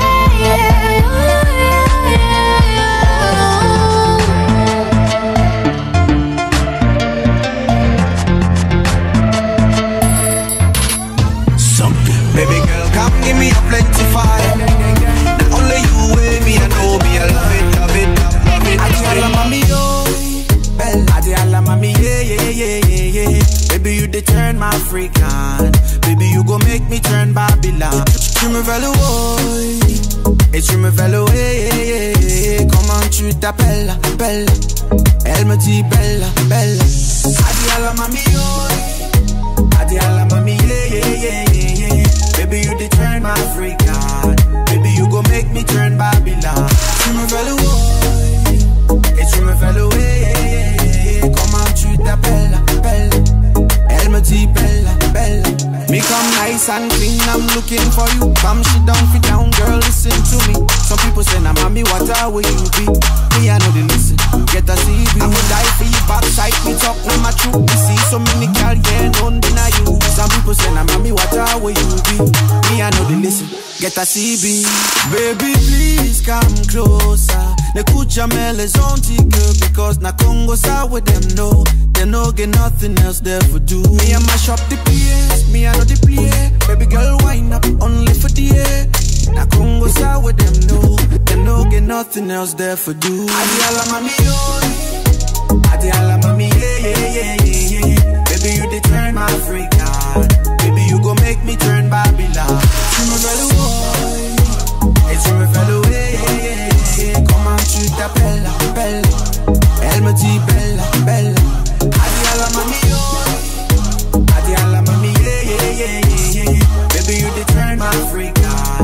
Baby girl, come give me a plenty fire. Not only you with me, I know me, I love it, love it, love it. Adi alla mami yo, bella. Adi alla mami yeah yeah yeah yeah yeah. Baby you dey turn my freak on. Baby you go make me turn Babylon. Tu me veux le boy, et tu me veux le way. Comment tu t'appelles, belle? Elle me dit bella, bella. Adi alla mami yo, adi alla mami yeah yeah yeah yeah. Baby, you dey turn my freak on. Baby, you go make me turn Babylon. Tu me fais le woy, et tu me fais le way. Comment tu t'appelles, belle? Elle me dit bella, bella. Me come nice and clean, I'm looking for you. Come sit down, fit down, girl, listen to me. Some people say, nah, mommy, what are will you be? Me, I know they listen, get a C V. I would die for you, backside, me talk, no my truth. We see so many girl, yeah, don't deny you. Some people say, nah, mommy, what are will you be? Me, I know they listen, get a C V. Baby, please come closer. Ne could jamais les ontiques, because na Congo side with them, no. They no get nothing else there for do. Me, I mash up the place, me, I know the play. Baby girl, wind up only for the air. Na Congo side with them, no. They no get nothing else there for do. Adi alla mami yo, adi alla mami yeah yeah yeah yeah yeah. Baby you dey turn my freak on. Baby you go make me turn Babylon. Tu me fais le boy, et tu me fais le way. Comment tu t'appelles, belle? Elle me dit bella, bella. Adi alla mami yo, adi alla mami yeah yeah yeah yeah. Baby you dey turn my freak on.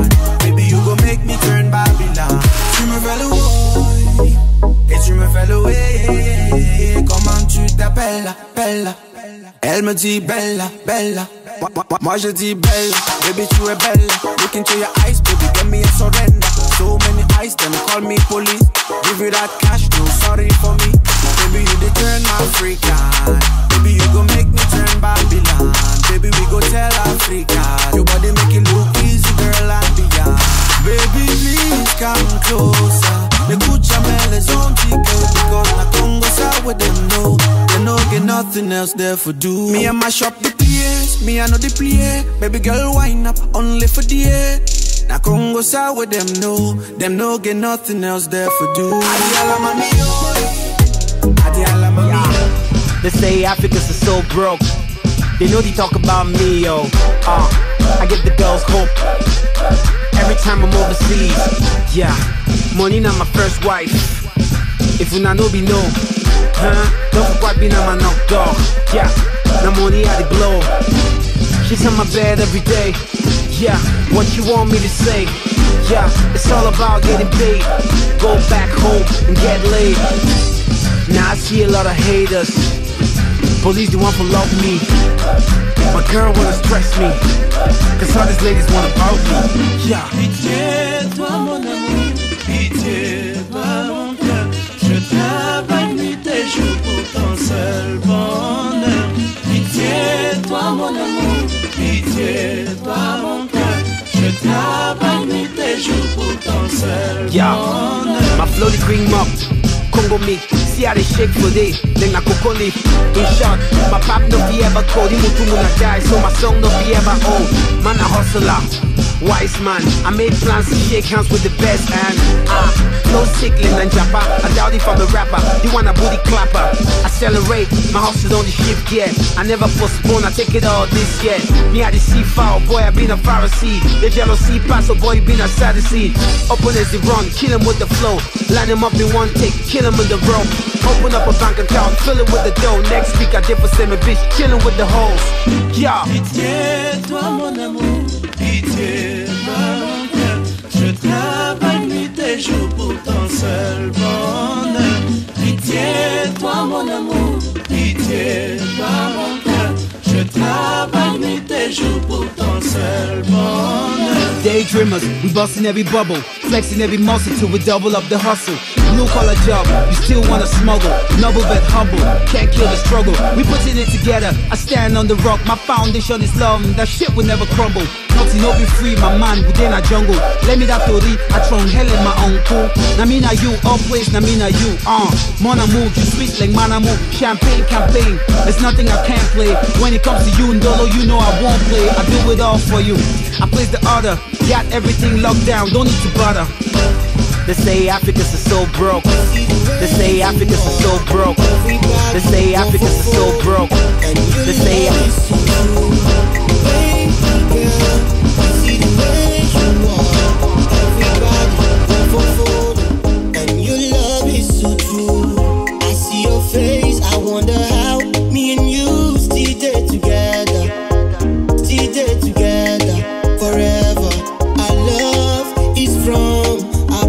Makopella. Elle me dit Bella, Bella. Moi, moi, moi je dis Bella, baby tu es belle. Look into your eyes, baby, get me a surrender. So many eyes, them call me police. Give you that cash, no sorry for me. Baby you dey turn my freak on. Baby you gon' make me turn Babylon. Baby we go tell Africa. Your body make it look easy, girl, and beyond. Baby please come closer. Me Gucci Mel on ticket because na Congo side with them know. They no get nothing else there for do. Me and my shop the place, me I know the play. Baby girl wind up only for the air. Na Congo side with them know. Them no get nothing else there for do. Adiala mami oh, adiala mami. They say Africans are so broke. They know they talk about me yo. Uh, I give the girls hope. Every time I'm overseas, yeah, money not my first wife. If you not know, be no, huh? Don't forget me now my knock dog, yeah. Now money out the blow. She's on my bed every day, yeah. What you want me to say, yeah? It's all about getting paid. Go back home and get laid. Now I see a lot of haters. Police the one for love me. My girl wanna stress me, cause all these ladies wanna bout me, yeah. Pitié, toi mon amour, pitié, toi mon cœur. Je travaille nuit et jour pour ton seul bonheur. Pitié, toi mon amour, pitié, toi mon cœur. Je travaille nuit et jour pour ton seul yeah. bonheur. My flow the cream up, Congo meat. See how they shake for day, then na cocoa leaf. In short, my pop no be ever cold. He moved to Muna die, so my song no be ever old. Man a hustler, wise man. I made plans to shake hands with the best and ah, no sickling and japa. I doubt if I'm a rapper. You want a booty clapper? Accelerate, my hustle's on the shift gear. I never postpone, I take it all this year. Me I the sea foul, boy I been a Pharisee. The jealousy pass, so boy you been a Sadducee. Open as they run, kill him with the flow. Line him up in one take, kill him in the rope. Open up a bank account, fill it with the dough. Next week I did for semi bitch, chillin' with the hoes. Yeah. Pitié, toi mon amour, pitié, toi mon cœur. Je travaille nuit et jour pour ton seul bonheur. Pitié, toi mon amour, pitié, toi mon cœur. Je travaille nuit et jour pour ton seul bonheur. Daydreamers, we bustin' every bubble, flexing every muscle till we double up the hustle. Blue collar job, you still wanna smuggle. Noble but humble, can't kill the struggle. We putting it together, I stand on the rock. My foundation is love, that shit will never crumble. Nothing no be free, my man within a jungle. Let me that story, I thrown hell in my uncle. Na me na you, always na me na you. Uh, mon amour, you sweet like man amour. Champagne campaign, there's nothing I can't play. When it comes to you and Dolo, you know I won't play. I do it all for you. I place the order, got everything locked down, don't need to bother. They say Africans are so broke. They say Africans are so broke. They say Africans are so broke. They say and your love is so true. I see your face, I wonder how me and you still there together, still there together forever. Our love is from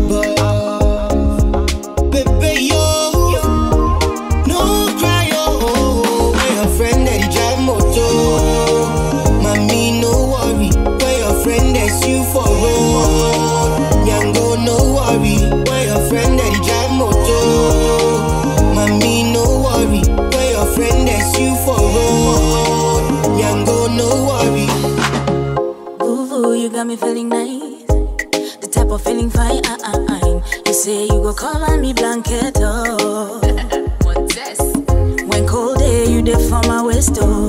above, baby yo. No cry oh, when your friend that he drive motor, mommy no worry. When your friend that's you for road, Nyango no worry. When your friend that he drive motor, mommy no worry. When your friend that's you for road, Nyango no worry. Ooh, you got me feeling nice, the type of feeling fine. Uh, uh, uh. You say you go cover me blanket, oh. What's this? When cold day you dey for my waist, oh.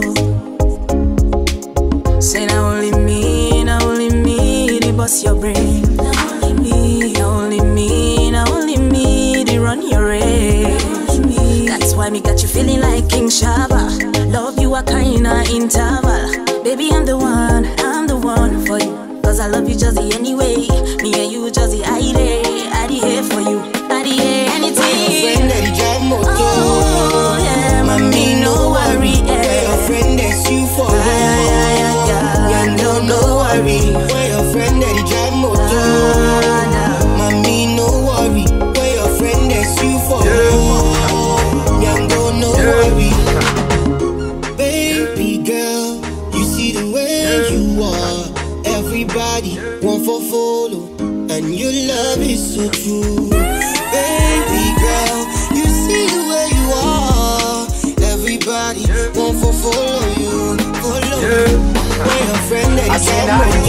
Say now only me, now only me, they bust your brain. Now only me, now only me, now only me, they run your race. That's why me got you feeling like King Shaba. Love you a kinda interval. Baby I'm the one, I'm the one for you. Cause I love you just the anyway. Me and you just the I day, I the here for you. I the here anything. Your friend that he drive motor, oh yeah, mommy no worry. Yeah. Your friend that's you for road, no no worry. When your friend that he drive motor, mommy no worry. When your friend that's you for road, no no worry. Everybody want for follow, and your love is so true. Baby girl, you see the way you are. Everybody want for follow you, follow you. When your friend that is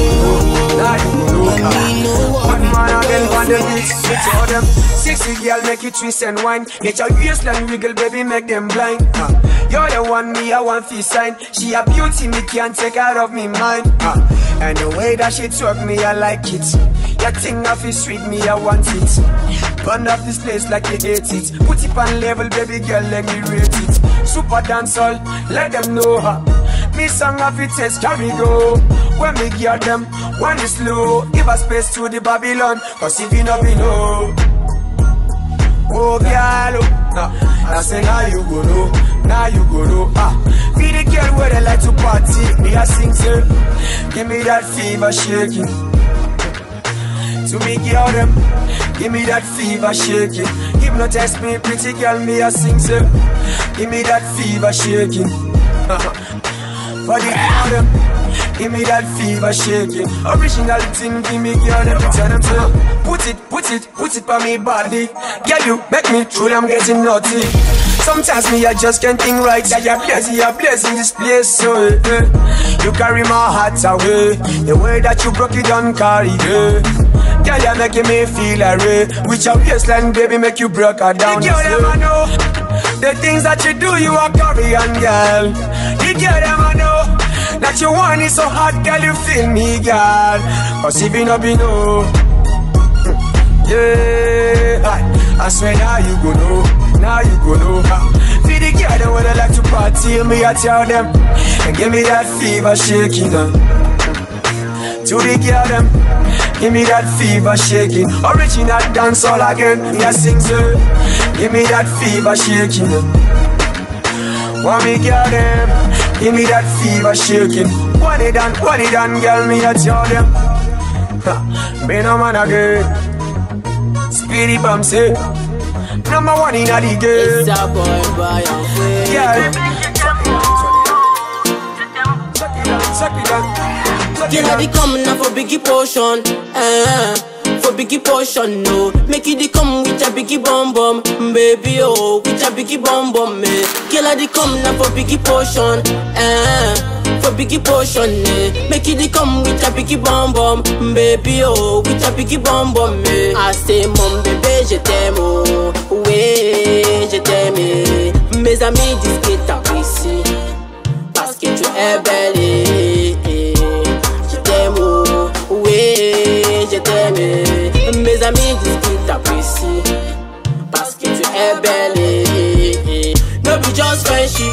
on sexy girl, make you twist and whine. Get your waistline wiggle, baby, make them blind. Uh, you're the one me, I want to sign. She a beauty, me can't take her off me mind. Uh, and the way that she talk me, I like it. Your thing off is sweet, me, I want it. Burn up this place like you hate it. Put it on level, baby girl, let me rate it. Super dancehall, let them know her. Me song of it says carry go. When me gear them, when it's slow, give a space to the Babylon. Cause if you know, we know. Oh, girl, oh. I say now you go know, now you go know. Ah, be the girl where they like to party. Me I sing, sir. Give me that fever shaking. To me, girl, them. Give me that fever shaking. Hypnotize me, pretty girl, me I sing, sir. Give me that fever shaking. For the girl, them. Give me that fever shaking. Original thing, give me girl, them. Tell them, sir. Put it, put it, put it on me body. Girl, you make me truly, I'm getting naughty. Sometimes me, I just can't think right. That you're blessed, you're blessed in this place, so eh. You carry my heart away. The way that you broke it down, carry it. Girl, you're making me feel array. With your waistline, baby, make you break her down. The girl, them I know. The things that you do, you are Korean, girl. The girl, them I know. That you want it so hot, girl, you feel me, girl. Cause if you know, be no. Yeah, I, I swear now you go know, now you go know. Feel the girl, them when I like to party, me I tell them. And give me that fever shaking, uh. To the girl, them. Give me that fever shaking. Original dance all again. Me I sing, sir. Give me that fever shaking. Want me girl them. Give me that fever shaking. One it done, one it done, girl. Me I tell them. Ha, me no man again. Skidi bam say. Number one in the game. It's a boy, boy, I'm free. Yeah. Suck it down, suck it down. Girl, I be coming now for biggie portion, eh? For biggie portion, no. Make you the come with a biggie bum bum, baby, oh, with a biggie bum bum, eh? Girl, I be coming now for biggie portion, eh? For biggie portion, eh? Make you the come with a biggie bum bum, baby, oh, with a biggie bum bum, eh? I say, mon bébé, je t'aime, oh, oui, je t'aime, eh? Mes amis disent que t'apprécies parce que tu es belle, eh? Oui, je t'aime. Mes amis disent qu'ils t'apprécient parce que tu es belle. No be just friendship,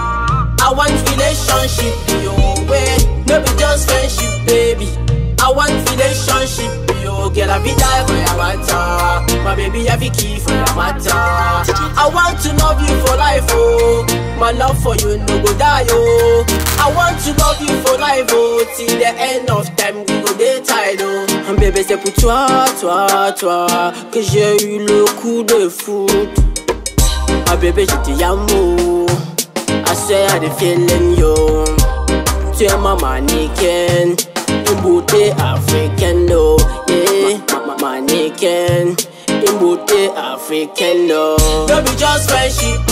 I want relationship. Yo, way. No be just friendship, baby. I want relationship. Yo, girl, I be die for your matter. My baby, I be key for your matter. I want to love you for life, oh. My love for you no go die, oh. I want to love you for life, oh. Till the end of time, we go dey tired, oh. Bébé, c'est pour toi, toi, toi que j'ai eu le coup de foot. Ah bébé, je te aime, I swear I the feeling, yo. Tu es ma mannequin, une beauté africaine, oh. Yeah, ma mannequin, une beauté africaine, oh. No be just friendship,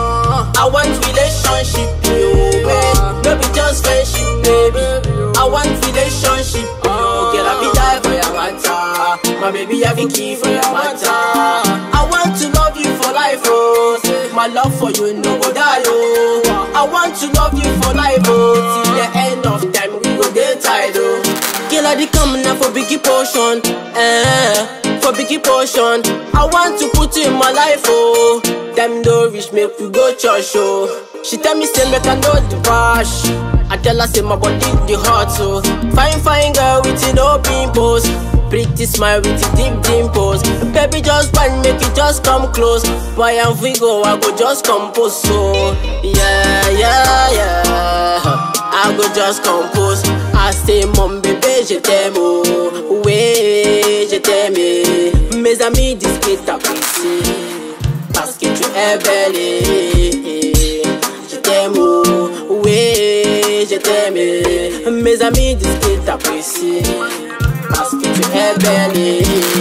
I want relationship, yo. No be just friendship, baby. I want relationship, yo. Girl, I be die for your matter. My baby, I be key for your matter. I want to love you for life, oh. My love for you no go die, oh. I want to love you for life, oh. Till the end of time, we go dey tired, oh. Girl, I be coming now for biggie portion, eh? For biggie portion, I want to put you in my life, oh. Them don't reach, make we go church, oh. She tell me say make I know the bash. I tell her say my body the hot, so fine fine girl with no pimples, pretty smile with deep dimples. Baby just want make you just come close. Why am we go? I go just compose, so yeah yeah yeah. I go just compose. I say mon bébé je t'aime, oh oui je t'aime. Mes amis disent que t'apprécies parce que tu es belle. Je t'aime, oh oui je t'aime. Mes amis disent qu'ils t'apprécient baby, head belly.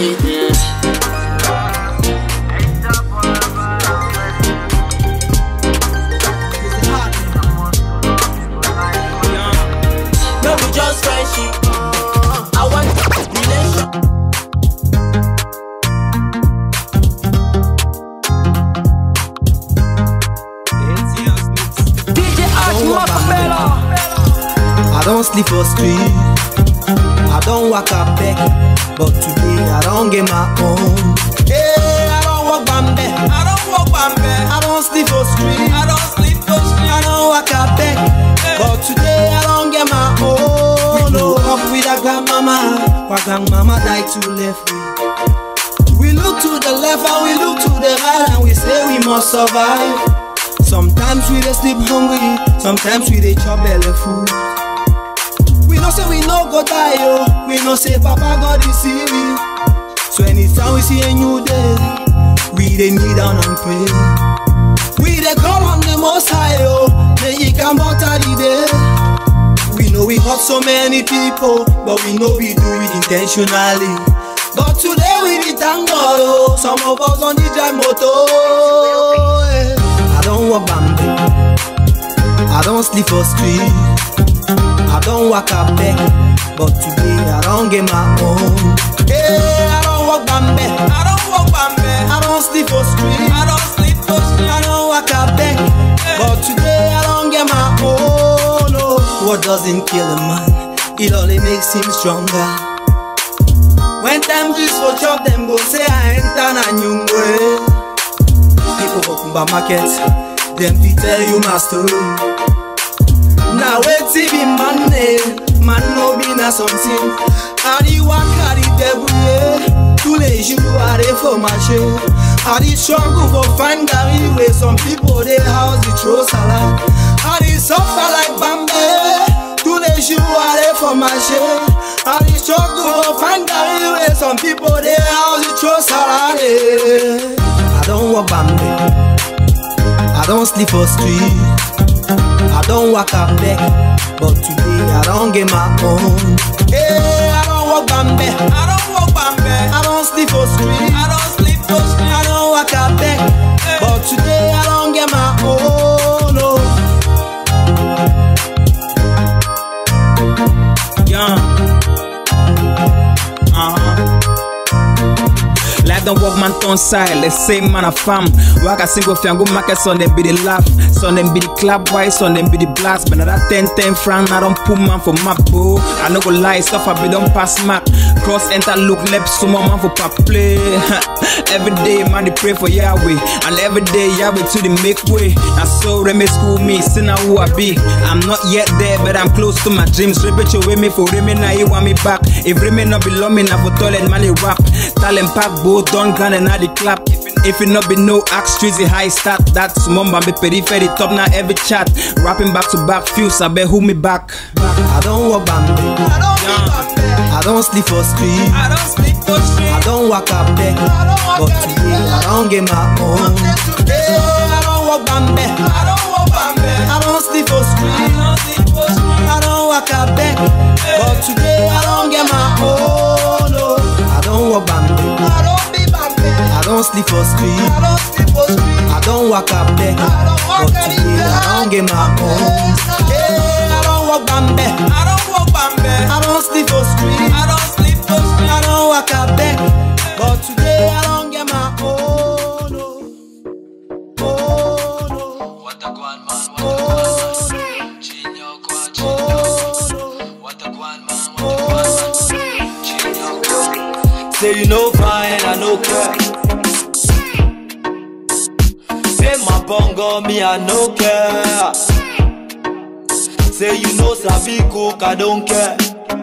No be just friendship, I want relation. D J Ash Makopella. I don't sleep for street, I don't walk up back, but today I don't get my own. Hey, I don't walk bambe, I don't walk bambe. I don't sleep for street, I don't sleep for street. I don't walk up back, but today I don't get my own. No, up with a grandmama, our grandmama died to left me. We look to the left and we look to the right and we say we must survive. Sometimes we dey sleep hungry, sometimes we dey chop belly food. We know say we no go die, yo. We know say Papa God is see we. So anytime we see a new day, we dey kneel down and pray. We dey call on the Most High, yo. May He come out of the day. We know we hurt so many people, but we know we do it intentionally. But today we dey thank God, oh. Some of us on the drive motor. Yeah. I don't walk bambi, I don't sleep for street, I don't walk up back, but today I don't get my own. Hey, I don't walk bambi, I don't walk bambi. I don't sleep for street, I don't sleep for street. I don't walk up back, but today I don't get my own. No, what doesn't kill a man, it only makes him stronger. When time is for chop, them go say I ain't done a new way. People go to market, them fi tell you my story. Now wait till be man name, man no be na something. I di work, I di debrouiller. Tous les jours I dey for marché. I di struggle for find gare way. Some people they house the throw salad. I di suffer like Bambi. Tous les jours I dey for marché. I di struggle for find gare way. Some people they house the throw salad. Yeah. I don't walk bambi, I don't sleep for street, I don't walk up back, but today I don't get my own. Hey, I don't walk bambi, I don't walk bambi. I don't sleep for street, I don't sleep for street. I don't walk up back, but today I don't get my own. No. Yeah. Uh-huh. Life don't walk man ton side, let's say man a fam. Work a single fiango market, son them be the laugh, son them be the clap white, son them be the blast. But that ten ten franc, I don't put man for map, bro. I no go lie, suffer be don't pass map. Cross enter look left, so man for pop play. Every day man they pray for Yahweh, and every day Yahweh to the make way. And so they may school me, see now who I be. I'm not yet there, but I'm close to my dreams. Repeat your way me for me now you want me back. If me not belong me now for toilet money rap. Talent pack both. Don't gun and the clap. If it not be no axe, streets the high start. That's mumba be periphery top now every chat. Rapping back to back, fuse I bet who me back. I don't walk bambi, I don't, yeah. I don't sleep for street, I don't sleep for street. I don't walk up back, but today I don't get my own. Hey, I don't walk bambi, I don't walk bambi. I don't sleep for street, I don't sleep for street. I don't walk up back, but today I don't get my own. No, I don't walk bambi, I don't. I don't sleep for street, I don't sleep for street. I don't walk up there, but today I don't get my own. Hey, I don't walk bambi, I don't walk bambi. I don't sleep for street, I don't sleep for street. I don't walk up there, but today I don't get my own. No. Oh no. What a grand man, what a grand man. Chinyo kwa chinyo. What a grand man, what a grand man. Chinyo kwa. Say you know fine, I know care. Say my bongo, me I no care. Say you know sabi cook, I don't care.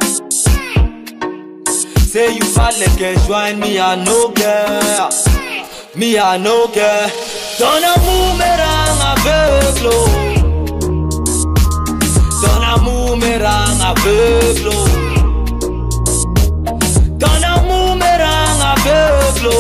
Say you fat like a join me, I no care. Me I no care. Ton amour me rend aveugle. Ton amour me rend aveugle. Ton amour me rend aveugle.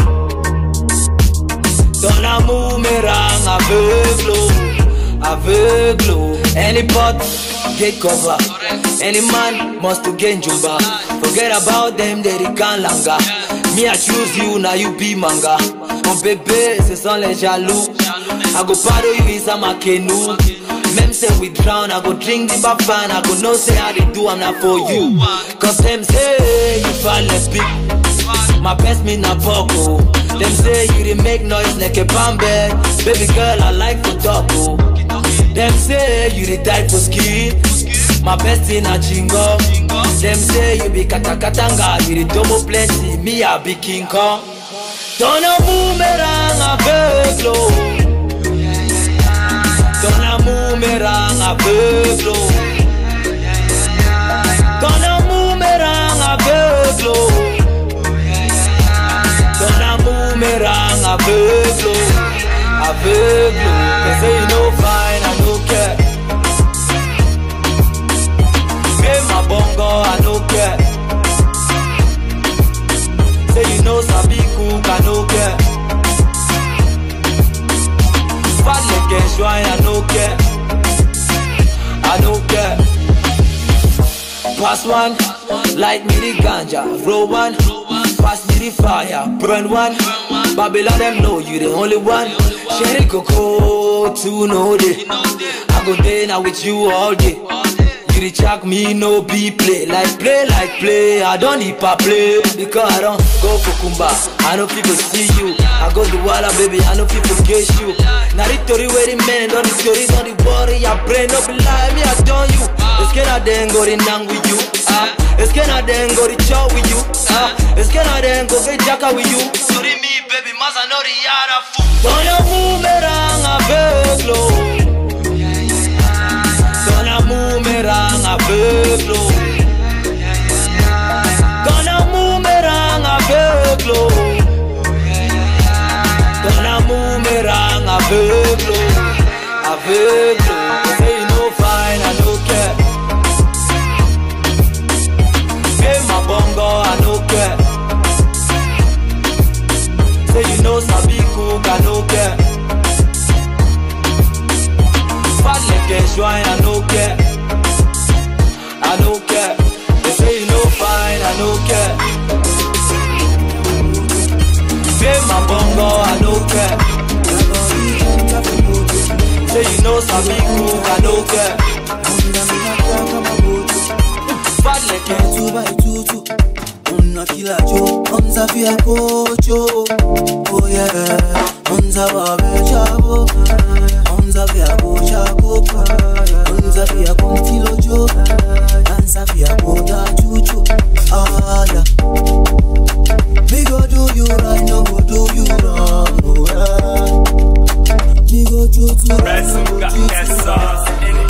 Ton amour me rend aveugle, aveugle. Any pot, get cover. Any man must to gain jumba. Forget about them, they can't longer. Me, I choose you, now you be manga. Mon bébé, ce sont les jaloux. I go paddle you inside my canoe. Mem say we drown, I go drink the bafan. I go no say how they do, I'm not for you. Cause them say you fall less big. My best me na poco. Them say you dey make noise like a bambet. Baby girl, I like for taco. Them say you dey die for skin. My best in a chingo. Them say you be katakatanga. You dey domo plenty. Me I be King Kong. Don't a boomerang aveugle. Don't a boomerang aveugle. Don't a boomerang aveugle. Don't a boomerang aveugle. Aveugle. They say you no fine, I no care. Pay my bongo, I no care. Say you know sabi cook, I no care. Bad like a shrine, I no care. I no care. Pass one, light me the ganja. Roll one, pass me the fire. Burn one, Babylon them know you the only one. Sherry Coco, two no day. I go day now with you all day. You the track me no be play. Like play, like play. I don't need pa play. Because I don't go for Kumba. I know people see you. I go to Walla baby, I know people get you. Now the story where the men don't the story, don't the worry. I brain up lie me, I done you. It's gonna then go in nang with you. Ah, it's gonna then go to chow with you. Ah, it's gonna then go get jacka with you. Sorry me baby, mas I know the yara fool. Don't a boomerang aveugle. Don't a boomerang aveugle. Don't a boomerang aveugle. Don't a boomerang aveugle. Aveugle. Say you no fine, I no care. Pay my bongo, I no care. Say you know sabi cook, I no care. Bad like a shrine, I no care. I no care. They say you no fine, I no care. Pay my bongo, I no care. Say you know sabi cook, I no care. Bad like a two by two two. Una kila jo, onza via kocho. Oh yeah, onza babe chabo. Onza via kocha kopa. Onza via kontilo jo. Onza via koda chuchu. Ah yeah. Me go do you right, no go do you wrong. Oh yeah. Me go do you right, no go do you wrong.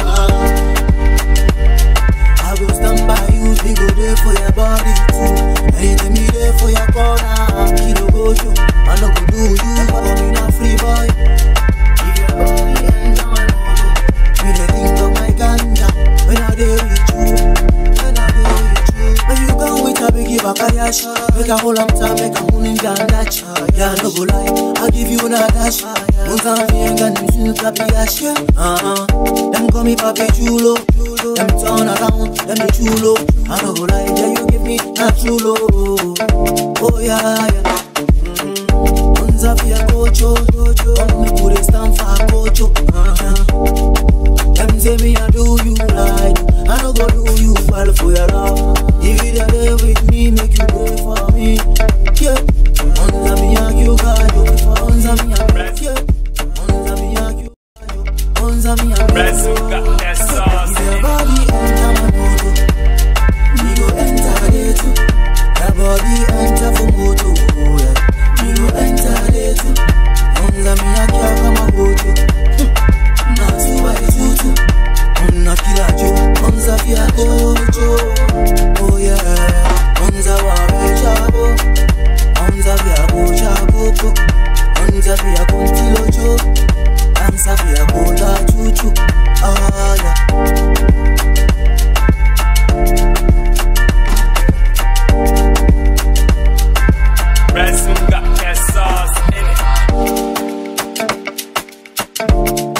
I go stand by you, we go there for your body too. Anytime me there for your corner, kilo go show. I no go do you, but me not free boy. If your body ends on my motor, me dey think of my ganja. When I dey with you, when I dey with you. When you come with a biggie bakayash, make a whole long time, make a morning gandach. Yeah, no go lie, I give you a dash. Munza vienga nisu kapiyash. Uh uh, them call me Papi Chulo. Them turn around, them be chulo. I no go lie, yeah you give me a chulo. Oh yeah yeah. Unza via kocho, kocho. Me put it stand for kocho. Them say me I do you right, I no go do you fall for your love. If you there with me, make you pray for me. Yeah. Unza me a you got you. Unza me a breath. Yeah. Unza me a you. Unza me a breath. Your body enter my moto, me go enter there too. Your body enter for moto, yeah. Me go enter there too. Unza me a kya kama moto, na two by two two. Unna kila jo, unza via kocho, oh yeah. Unza wabe chabo, unza via kocha koko, unza via kontilo jo, unza via kola chuchu, ah yeah. Got that sauce in it.